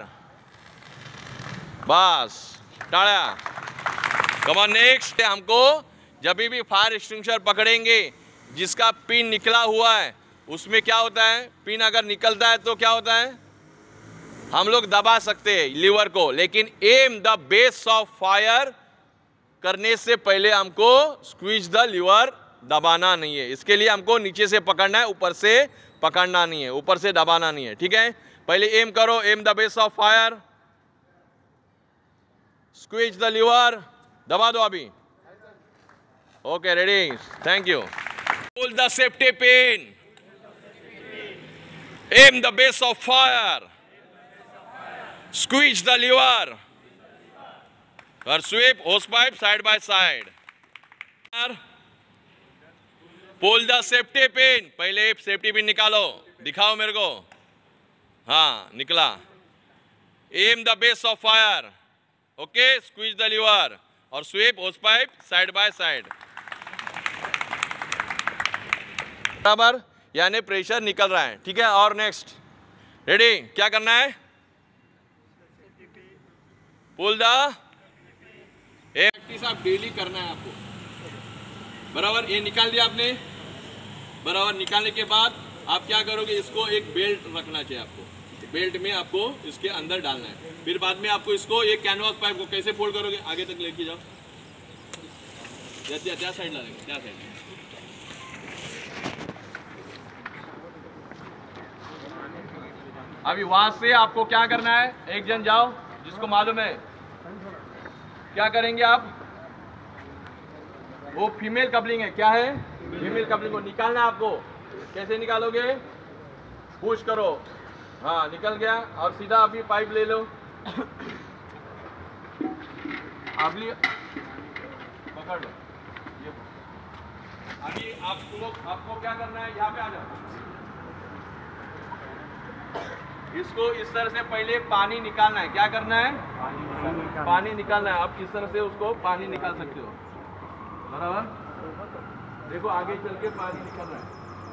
बस. टाळ्या. Come on next. हमको जब भी फायर एक्सटिंग्विशर पकड़ेंगे जिसका पिन निकला हुआ है उसमें क्या होता है, पिन अगर निकलता है तो क्या होता है, हम लोग दबा सकते हैं लीवर को. लेकिन aim the base of fire करने से पहले हमको स्क्वीज द लीवर दबाना नहीं है. इसके लिए हमको नीचे से पकड़ना है, ऊपर से पकड़ना नहीं है, ऊपर से दबाना नहीं है. ठीक है. पहले एम करो. Aim the base of fire. Squeeze the lever. दबा दो अभी. Okay ready. Thank you. Pull the safety pin. Aim the base of fire. Squeeze the lever. और sweep hose pipe side by side. Pull the safety pin. पहले safety pin निकालो. दिखाओ मेरे को. हाँ निकला. Aim the base of fire. Okay. Squeeze the lever और sweep hose pipe side by side. बराबर. यानी प्रेशर निकल रहा है. ठीक है. और नेक्स्ट. रेडी. क्या करना है. Pull the. प्रैक्टिस आप डेली करना है आपको. बराबर. ये निकाल दिया आपने. बराबर. निकालने के बाद आप क्या करोगे, इसको एक बेल्ट रखना चाहिए आपको. बेल्ट में आपको इसके अंदर डालना है. फिर बाद में आपको इसको एक कैनवास पाइप को कैसे फोल्ड करोगे, आगे तक लेके जाओ. त्या साइडला लेंगे. त्या साइड. अभी वहां से आपको क्या करना है, एक जन जाओ जिसको मालूम है. क्या करेंगे आप, वो फीमेल कपलिंग है. क्या है, फीमेल कपलिंग को निकालना है आपको. कैसे निकालोगे, पुश करो. हाँ निकल गया. और सीधा अभी पाइप ले लो. अभी पकड़ लो. अभी आप लोग, आपको क्या करना है, यहाँ पे आ जाओ. इसको इस तरह से पहले पानी निकालना है. क्या करना है, पानी निकालना है. आप किस तरह से उसको पानी निकाल सकते हो. बराबर. देखो आगे चल के पानी निकल रहा है.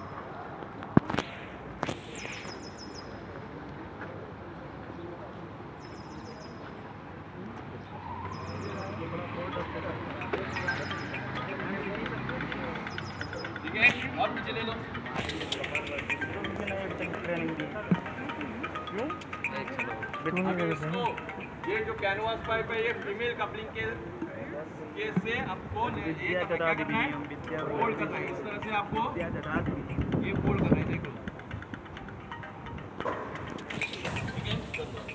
ठीक है. और पीछे ले लो. इसको, ये जो कैनवास पाइप है ये फीमेल कपलिंग के से आपको क्या करना है, फोल्ड करना है. इस तरह से आपको ये फोल्ड करना है. देखो. ठीक है.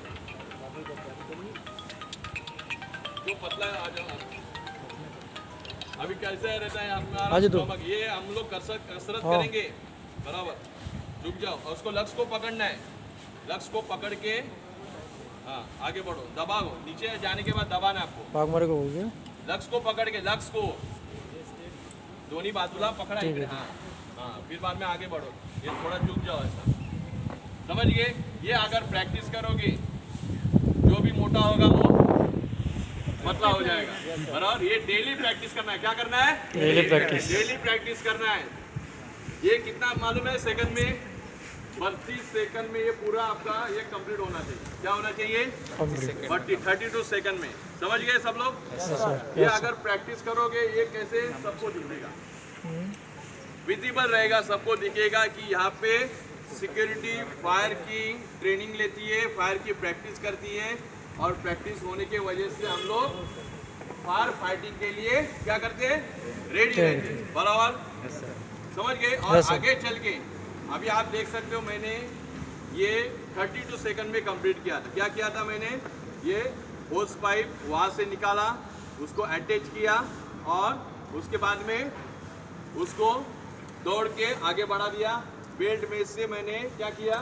जो पतला है आ जाओ. अभी कैसे रहता है हमारा स्टमक, ये हम लोग कसरत करेंगे. बराबर. झुक जाओ और उसको लक्स को पकड़ना है. लक्स को पकड़ के हाँ आगे बढ़ो. दबाओ. नीचे जाने के बाद दबाना आपको. लक्स को पकड़ के, लक्स को दोनों बाजूला पकड़ा है. हाँ हाँ. फिर बाद में आगे बढ़ो. ये थोड़ा झुक जाओ ऐसा. समझ गए. ये अगर प्रैक्टिस करोगे जो भी मोटा होगा वो पतला हो जाएगा. बराबर. ये डेली प्रैक्टिस करना है. क्या करना है, डेली प्रैक्टिस करना है. ये कितना मालूम है, सेकंड में 32 सेकंड में ये पूरा आपका ये कंप्लीट होना चाहिए. क्या होना चाहिए, 32 सेकंड में. समझ गए सब लोग. ये अगर प्रैक्टिस करोगे ये कैसे सबको दिखेगा, विजिबल रहेगा, सबको दिखेगा कि यहाँ पे सिक्योरिटी फायर की ट्रेनिंग लेती है, फायर की प्रैक्टिस करती है. और प्रैक्टिस होने के वजह से हम लोग फायर फाइटिंग के लिए क्या करते हैं, रेडी रहते हैं. बराबर. समझ गए. और आगे चल के अभी आप देख सकते हो मैंने ये 32 सेकंड में कंप्लीट किया था। क्या किया था मैंने, ये होस पाइप वहाँ से निकाला, उसको अटैच किया और उसके बाद में उसको दौड़ के आगे बढ़ा दिया। बेल्ट में से मैंने क्या किया,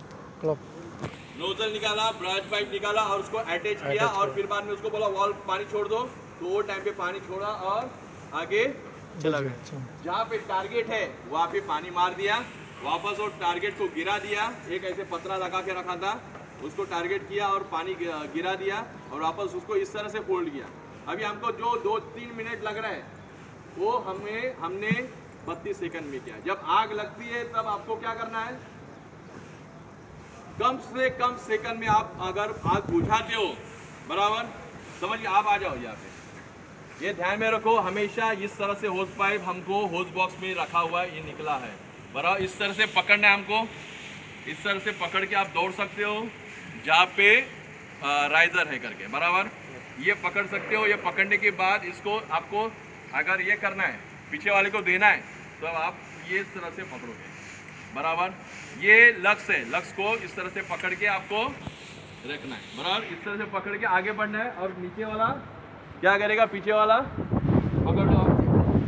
नोजल निकाला, ब्रश पाइप निकाला और उसको अटैच किया और फिर बाद में उसको बोला वॉल पानी छोड़ दो, तो वो टाइम पे पानी छोड़ा और आगे चला गया। जहाँ पे टारगेट है वहाँ पे पानी मार दिया, वापस वो टारगेट को गिरा दिया। एक ऐसे पतरा लगा के रखा था, उसको टारगेट किया और पानी गिरा दिया और वापस उसको इस तरह से फोल्ड किया। अभी हमको जो 2-3 मिनट लग रहा है वो हमने 32 सेकंड में किया। जब आग लगती है तब आपको क्या करना है, कम से कम सेकंड में आप अगर आग बुझाते हो, बराबर समझिए, आप आ जाओ यहाँ पे। ये ध्यान में रखो, हमेशा इस तरह से होस पाइप हमको होस बॉक्स में रखा हुआ है, ये निकला है, बराबर इस तरह से पकड़ना है हमको। इस तरह से पकड़ के आप दौड़ सकते हो जहाँ पे राइजर है करके, बराबर ये पकड़ सकते हो। ये पकड़ने के बाद इसको आपको अगर ये करना है, पीछे वाले को देना है, तो आप ये इस तरह से पकड़ोगे, बराबर। ये लक्स है, लक्स को इस तरह से पकड़ के आपको रखना है, बराबर इस तरह से पकड़ के आगे बढ़ना है। और नीचे वाला क्या करेगा, पीछे वाला पकड़ लो आप,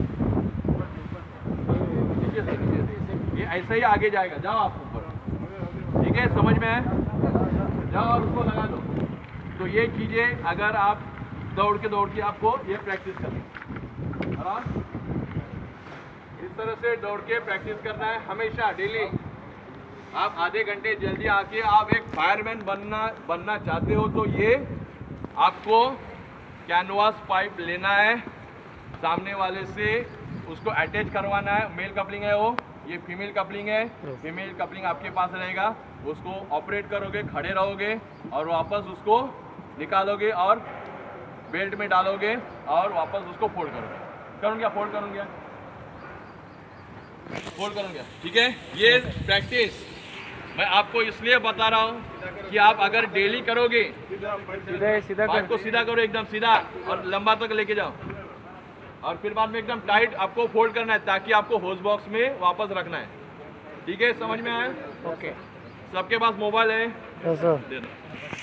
नीचे से ये ऐसे ही आगे जाएगा। जाओ आप ऊपर, ठीक है, समझ में है, जाओ और उसको लगा दो। तो ये चीज़ें अगर आप दौड़ के आपको ये प्रैक्टिस करनी है, बराबर इस तरह से दौड़ के प्रैक्टिस करना है हमेशा, डेली। आप आधे घंटे जल्दी आके आप एक फायरमैन बनना चाहते हो तो ये आपको कैनवास पाइप लेना है, सामने वाले से उसको अटैच करवाना है। मेल कपलिंग है वो, ये फीमेल कपलिंग है। फीमेल कपलिंग आपके पास रहेगा, उसको ऑपरेट करोगे, खड़े रहोगे और वापस उसको निकालोगे और बेल्ट में डालोगे और वापस उसको फोल्ड करोगे। फोल्ड करूँगा, ठीक है। ये प्रैक्टिस मैं आपको इसलिए बता रहा हूँ कि आप अगर डेली करोगे, बात को सीधा करो, एकदम सीधा और लंबा तक लेके जाओ और फिर बाद में एकदम टाइट आपको फोल्ड करना है ताकि आपको होस बॉक्स में वापस रखना है, ठीक है, समझ में आया? ओके, सबके पास मोबाइल है? दे दो।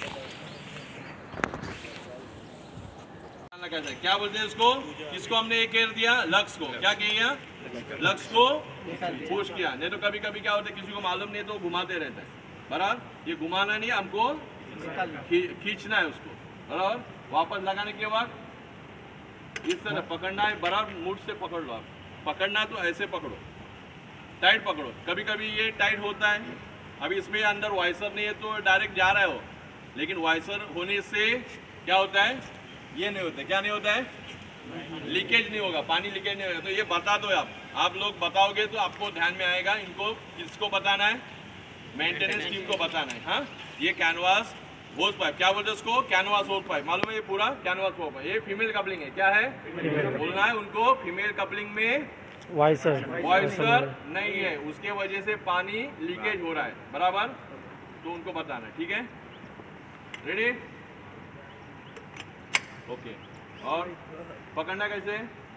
कैसे क्या बोलते हैं इसको, किसको हमने ये कर दिया, लक्स को क्या किया, लक्स को पुश किया। नहीं तो कभी कभी क्या होता है, किसी को मालूम नहीं तो घुमाते रहता है, बराबर ये घुमाना नहीं, हमको खींचना है उसको, बराबर। वापस लगाने के बाद इस तरह पकड़ना है, बराबर मुठ से पकड़ लो। आप पकड़ना तो ऐसे पकड़ो, टाइट पकड़ो। कभी कभी ये टाइट होता है, अभी इसमें अंदर वाइसर नहीं है तो डायरेक्ट जा रहा है वो, लेकिन वाइसर होने से क्या होता है, ये नहीं होता, क्या नहीं होता है, लीकेज नहीं होगा, पानी लीकेज नहीं होगा। तो ये बता दो आप लोग बताओगे तो आपको ध्यान में आएगा। इनको किसको बताना है, मेंटेनेंस टीम को बताना है। हाँ, ये कैनवास होस पाइप, क्या बोलते हैं उसको, कैनवास होस पाइप, मालूम है ये पूरा कैनवास होस पाइप। ये फीमेल कपलिंग है, क्या है बोलना है उनको, फीमेल कपलिंग में वाइसर नहीं है, उसके वजह से पानी लीकेज हो रहा है, बराबर, तो उनको बताना है, ठीक है। Ready, okay. और पकड़ना कैसे,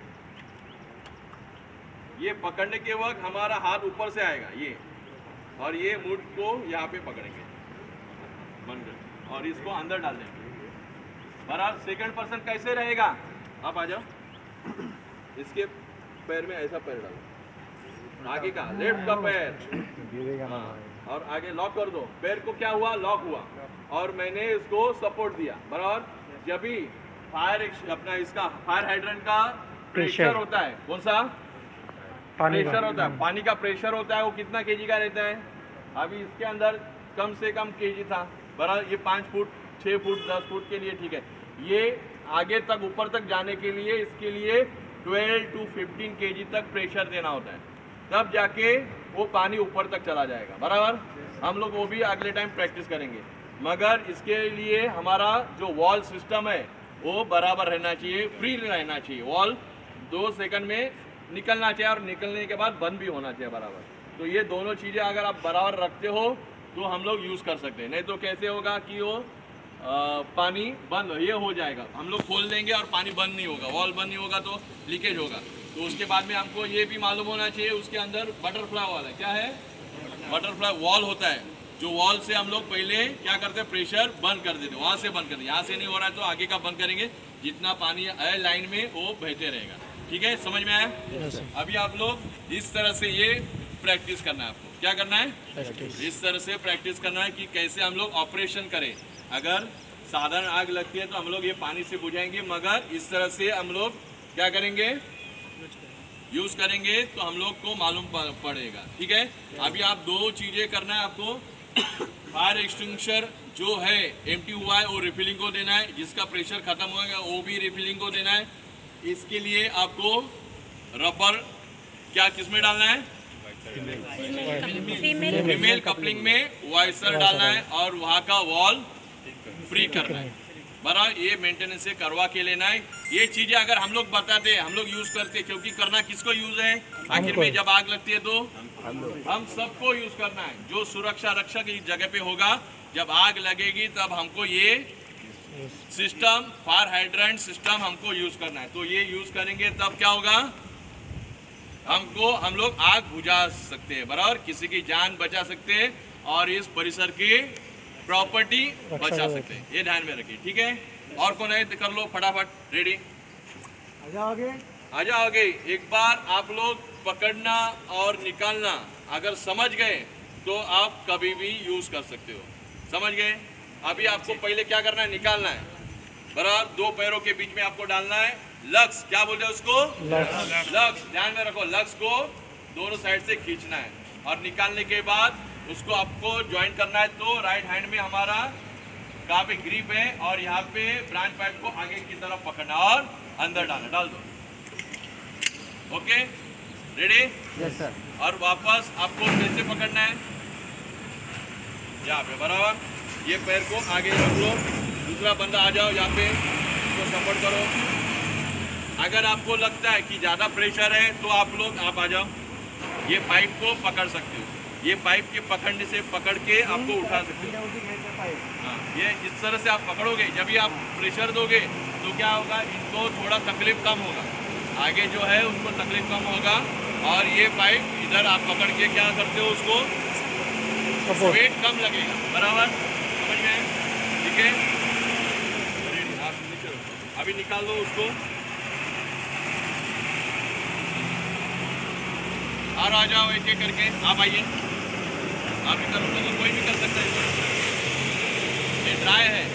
ये पकड़ने के वक्त हमारा हाथ ऊपर से आएगा ये, और ये मुठ को यहाँ पे पकड़ेंगे बंद और इसको अंदर डाल देंगे, बराबर। सेकंड पर्सन कैसे रहेगा, आप आ जाओ, इसके पैर में ऐसा पैर डालो, आगे का लेफ्ट का पैर, और आगे लॉक कर दो। पैर को क्या हुआ, लॉक हुआ, और मैंने इसको सपोर्ट दिया, बराबर। जब भी फायर अपना इसका फायर हाइड्रेंट का प्रेशर होता है, कौन सा प्रेशर होता है, पानी का प्रेशर होता है, वो कितना केजी का रहता है। अभी इसके अंदर कम से कम केजी था, बराबर। ये 5 फुट 6 फुट 10 फुट के लिए ठीक है। ये आगे तक ऊपर तक जाने के लिए इसके लिए 12 to 15 केजी तक प्रेशर देना होता है, तब जाके वो पानी ऊपर तक चला जाएगा, बराबर। हम लोग वो भी अगले टाइम प्रैक्टिस करेंगे, मगर इसके लिए हमारा जो वॉल सिस्टम है वो बराबर रहना चाहिए, फ्री रहना चाहिए। वॉल 2 सेकंड में निकलना चाहिए और निकलने के बाद बंद भी होना चाहिए, बराबर। तो ये दोनों चीज़ें अगर आप बराबर रखते हो तो हम लोग यूज़ कर सकते हैं। नहीं तो कैसे होगा कि वो पानी बंद ये हो जाएगा, हम लोग खोल देंगे और पानी बंद नहीं होगा, वॉल बंद नहीं होगा तो लीकेज होगा। तो उसके बाद में हमको ये भी मालूम होना चाहिए उसके अंदर बटरफ्लाई वॉल है, क्या है, बटरफ्लाई वॉल होता है, जो वॉल से हम लोग पहले क्या करते हैं, प्रेशर बंद कर देते, वहां से बंद कर देते। यहाँ से नहीं हो रहा है तो आगे का बंद करेंगे, जितना पानी है लाइन में वो बहते रहेगा। ठीक है, समझ में आया? अभी आप लोग इस तरह से ये प्रैक्टिस करना है। आपको क्या करना है? इस तरह से प्रैक्टिस करना है कि कैसे हम लोग ऑपरेशन करें। अगर साधारण आग लगती है तो हम लोग ये पानी से बुझाएंगे, मगर इस तरह से हम लोग क्या करेंगे, यूज करेंगे तो हम लोग को मालूम पड़ेगा। ठीक है, अभी आप दो चीजें करना है आपको। फायर एक्सटिंग्विशर जो है एम्प्टी हुआ है वो रिफिलिंग को देना है, जिसका प्रेशर खत्म होगा वो भी रिफिलिंग को देना है। इसके लिए आपको रबर क्या किसमें डालना है, फीमेल कपलिंग में वाइसर डालना है और वहाँ का वॉल फ्री करना है। बराबर, ये मेंटेनेंस से करवा के लेना है। ये चीजें अगर हम लोग बताते हैं, हम लोग यूज करते हैं, क्योंकि करना किसको यूज है, आखिर में जब आग लगती है तो हम सबको यूज करना है। जो सुरक्षा रक्षक इस जगह पे होगा, जब आग लगेगी तब हमको ये सिस्टम, फायर हाइड्रेंट सिस्टम हमको यूज करना है। तो ये यूज करेंगे तब क्या होगा, हम लोग आग बुझा सकते हैं, बराबर, किसी की जान बचा सकते हैं और इस परिसर की प्रॉपर्टी बचा सकते हैं। ये ध्यान में रखिए। ठीक है, और कौन है कर लो फटाफट, रेडी, आ जाओ आगे। एक बार आप लोग पकड़ना और निकालना अगर समझ गए तो आप कभी भी यूज कर सकते हो। समझ गए? अभी आपको पहले क्या करना है, निकालना है। बराबर, दो पैरों के बीच में आपको डालना है लक्स, क्या बोलते हैं उसको, लक्स। ध्यान में रखो, लक्स को दोनों साइड से खींचना है और निकालने के बाद उसको आपको ज्वाइन करना है। तो राइट हैंड में हमारा कहाँ पे ग्रिप है और यहाँ पे ब्रांच पाइप को आगे की तरफ पकड़ना और अंदर डालना, डाल दो। Okay, ready? Yes sir. और वापस आपको कैसे पकड़ना है, यहाँ पे बराबर, ये पैर को आगे रख लो, दूसरा बंदा आ जाओ यहाँ पे, इसको सपोर्ट करो। अगर आपको लगता है कि ज़्यादा प्रेशर है तो आप आ जाओ, ये पाइप को पकड़ सकते हो। ये पाइप के पकड़ने से पकड़ के आपको उठा सकते हो। हाँ, ये इस तरह से आप पकड़ोगे, जब भी आप प्रेशर दोगे तो क्या होगा, इनको थोड़ा तकलीफ कम होगा, आगे जो है उनको तकलीफ कम होगा। और ये पाइप इधर आप पकड़ के क्या करते हो, उसको वेट कम लगेगा, बराबर, समझ में? ठीक है, आप अभी निकाल दो उसको और आ जाओ एक एक करके। आप आइए, आप भी करोगे तो कोई भी कर सकता है। ये ड्राई है,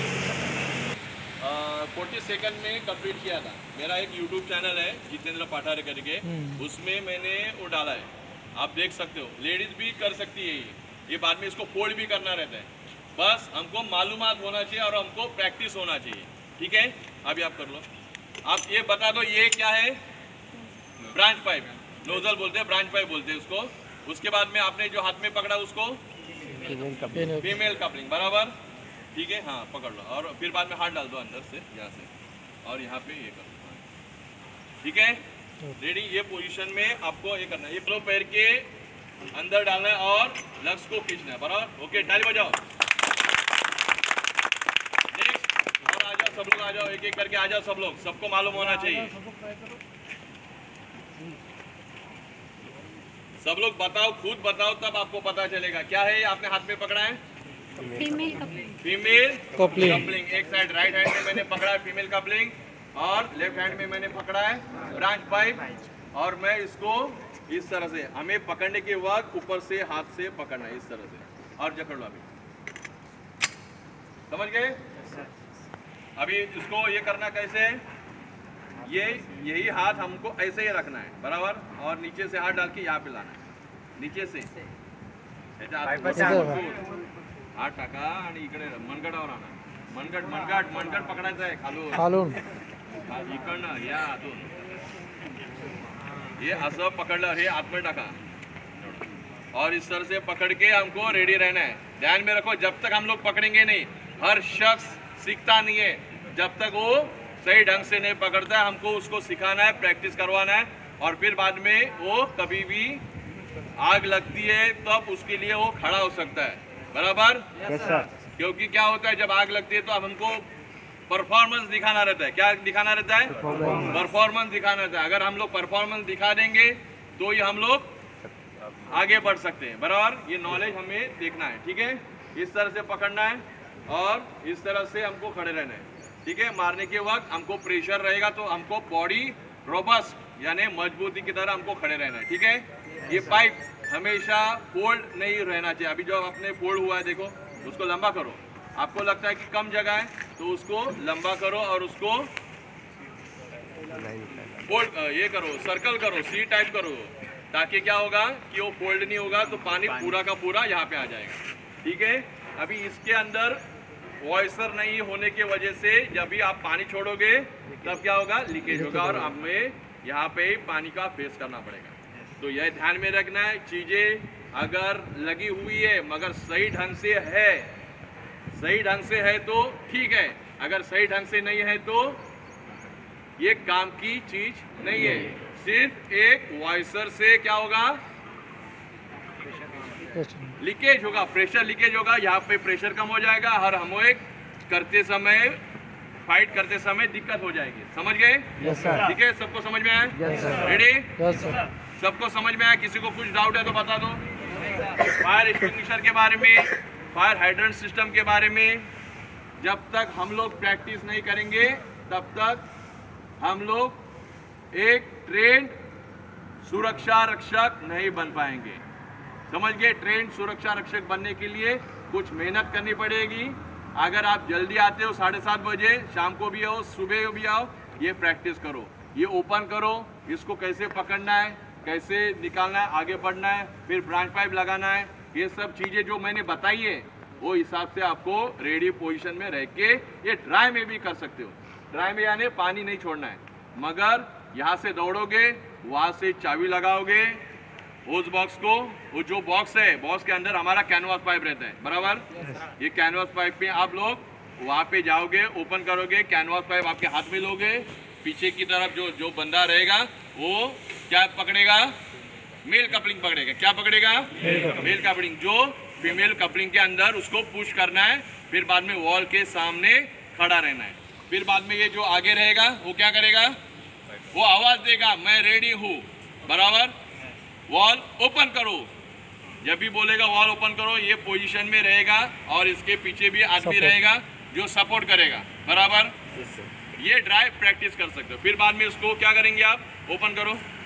40 सेकंड में कंप्लीट किया था। मेरा एक YouTube चैनल है जितेंद्र पाठारे करके, उसमें मैंने वो डाला है, आप देख सकते हो। लेडीज भी कर सकती है ये बाद में इसको फोल्ड भी करना रहता है। बस हमको मालूमात होना चाहिए और हमको प्रैक्टिस होना चाहिए। ठीक है, अभी आप कर लो। आप ये बता दो ये क्या है, ब्रांच पाइप, नोजल बोलते हैं, ब्रांच पाइप बोलते हैं उसको। उसके बाद में आपने जो हाथ में पकड़ा उसको फीमेल कपलिंग, बराबर, ठीक है, हाँ पकड़ लो। और फिर बाद में हाथ डाल दो अंदर से, यहाँ से, और यहाँ पे ये कर दो। ठीक है, रेडी? ये पोजीशन में आपको ये करना है, ये दोनों पैर के अंदर डालना है और लक्स को खींचना है, बराबर। ओके, ताली बजाओ। नेक्स्ट, और आ जाओ सब लोग, आ जाओ एक एक करके, आ जाओ सब लोग, सबको मालूम होना चाहिए। सब लोग बताओ, खुद बताओ, तब आपको पता चलेगा क्या है। आपने हाथ में पकड़ा है फीमेल कपलिंग, एक साइड राइट हैंड में मैंने पकड़ा है फीमेल कपलिंग और लेफ्ट हैंड में मैंने पकड़ा है ब्रांच पाइप। और मैं इसको इस तरह से, हमें पकड़ने के वक्त ऊपर से हाथ से पकड़ना है इस तरह से, और जकड़ लो। अभी समझ गए? अभी इसको ये करना कैसे है, यही हाथ हमको ऐसे ही रखना है, बराबर, और नीचे से हाथ डाल के यहाँ पे लाना है, नीचे से हाथ टाका आणि इकडे मनगटावर आणा, मनगट पकडायचा आहे, खालून इकडनं या आतून, ये असं पकड़ना, हे आतमध्ये टाका और इस तरह से पकड़ के हमको रेडी रहना है। ध्यान में रखो, जब तक हम लोग पकड़ेंगे नहीं, हर शख्स सीखता नहीं है जब तक वो सही ढंग से नहीं पकड़ता है। हमको उसको सिखाना है, प्रैक्टिस करवाना है, और फिर बाद में वो कभी भी आग लगती है तब उसके लिए वो खड़ा हो सकता है, बराबर। yes, sir. क्योंकि क्या होता है, जब आग लगती है तो अब हमको परफॉर्मेंस दिखाना रहता है। क्या दिखाना रहता है? परफॉर्मेंस दिखाना रहता है। अगर हम लोग परफॉर्मेंस दिखा देंगे तो ये हम लोग आगे बढ़ सकते हैं। बराबर, ये नॉलेज हमें देखना है। ठीक है, इस तरह से पकड़ना है और इस तरह से हमको खड़े रहना है। ठीक है, मारने के वक्त हमको प्रेशर रहेगा तो हमको बॉडी रोबस्ट यानी मजबूती की तरह हमको खड़े रहना है। ठीक है, ये पाइप हमेशा फोल्ड नहीं रहना चाहिए। अभी जो आपने फोल्ड हुआ है देखो, उसको लंबा करो। आपको लगता है कि कम जगह है तो उसको लंबा करो और उसको फोल्ड ये करो, सर्कल करो, सी टाइप करो, ताकि क्या होगा कि वो फोल्ड नहीं होगा तो पानी पूरा का पूरा यहाँ पे आ जाएगा। ठीक है, अभी इसके अंदर वॉइसर नहीं होने की वजह से जब भी आप पानी छोड़ोगे तब क्या होगा, लीकेज होगा और हमें यहाँ पे पानी का फेस करना पड़ेगा। तो यह ध्यान में रखना है, चीज़ें अगर लगी हुई है मगर सही ढंग से है, सही ढंग से है तो ठीक है, अगर सही ढंग से नहीं है तो ये काम की चीज नहीं है। सिर्फ एक वॉइसर से क्या होगा, लीकेज होगा, प्रेशर लीकेज होगा, यहाँ पे प्रेशर कम हो जाएगा और हमें करते समय, फाइट करते समय दिक्कत हो जाएगी। समझ गए? Yes sir. ठीक है, सबको समझ में आया? Yes sir. Ready? Yes sir. सबको समझ में आया? किसी को कुछ डाउट है तो बता दो। फायर एक्सटिंग्विशर के बारे में, फायर हाइड्रेंट सिस्टम के बारे में जब तक हम लोग प्रैक्टिस नहीं करेंगे तब तक हम लोग एक ट्रेंड सुरक्षा रक्षक नहीं बन पाएंगे। समझ गए? ट्रेंड सुरक्षा रक्षक बनने के लिए कुछ मेहनत करनी पड़ेगी। अगर आप जल्दी आते हो 7:30 बजे, शाम को भी आओ, सुबह भी आओ, ये प्रैक्टिस करो, ये ओपन करो, इसको कैसे पकड़ना है, कैसे निकालना है, आगे बढ़ना है, फिर ब्रांच पाइप लगाना है, ये सब चीज़ें जो मैंने बताई है वो हिसाब से आपको रेडी पोजीशन में रह के ये ड्राई में भी कर सकते हो। ड्राई में यानी पानी नहीं छोड़ना है, मगर यहाँ से दौड़ोगे, वहाँ से चाबी लगाओगे उस बॉक्स को, वो जो बॉक्स है बॉक्स के अंदर हमारा कैनवास पाइप रहता है। बराबर, ये कैनवास पाइप पे आप लोग वहाँ पे जाओगे, ओपन करोगे, कैनवास पाइप आपके हाथ में लोगे, पीछे की तरफ जो बंदा रहेगा वो क्या पकड़ेगा, मेल कपलिंग पकड़ेगा। क्या पकड़ेगा? मेल कपलिंग, जो फीमेल कपलिंग के अंदर उसको पुश करना है, फिर बाद में वॉल के सामने खड़ा रहना है। फिर बाद में ये जो आगे रहेगा वो क्या करेगा, वो आवाज देगा मैं रेडी हूँ। बराबर, वॉल ओपन करो, जब भी बोलेगा वॉल ओपन करो, ये पोजीशन में रहेगा और इसके पीछे भी आदमी रहेगा जो सपोर्ट करेगा। बराबर, ये ड्राइव प्रैक्टिस कर सकते हो। फिर बाद में इसको क्या करेंगे आप, ओपन करो,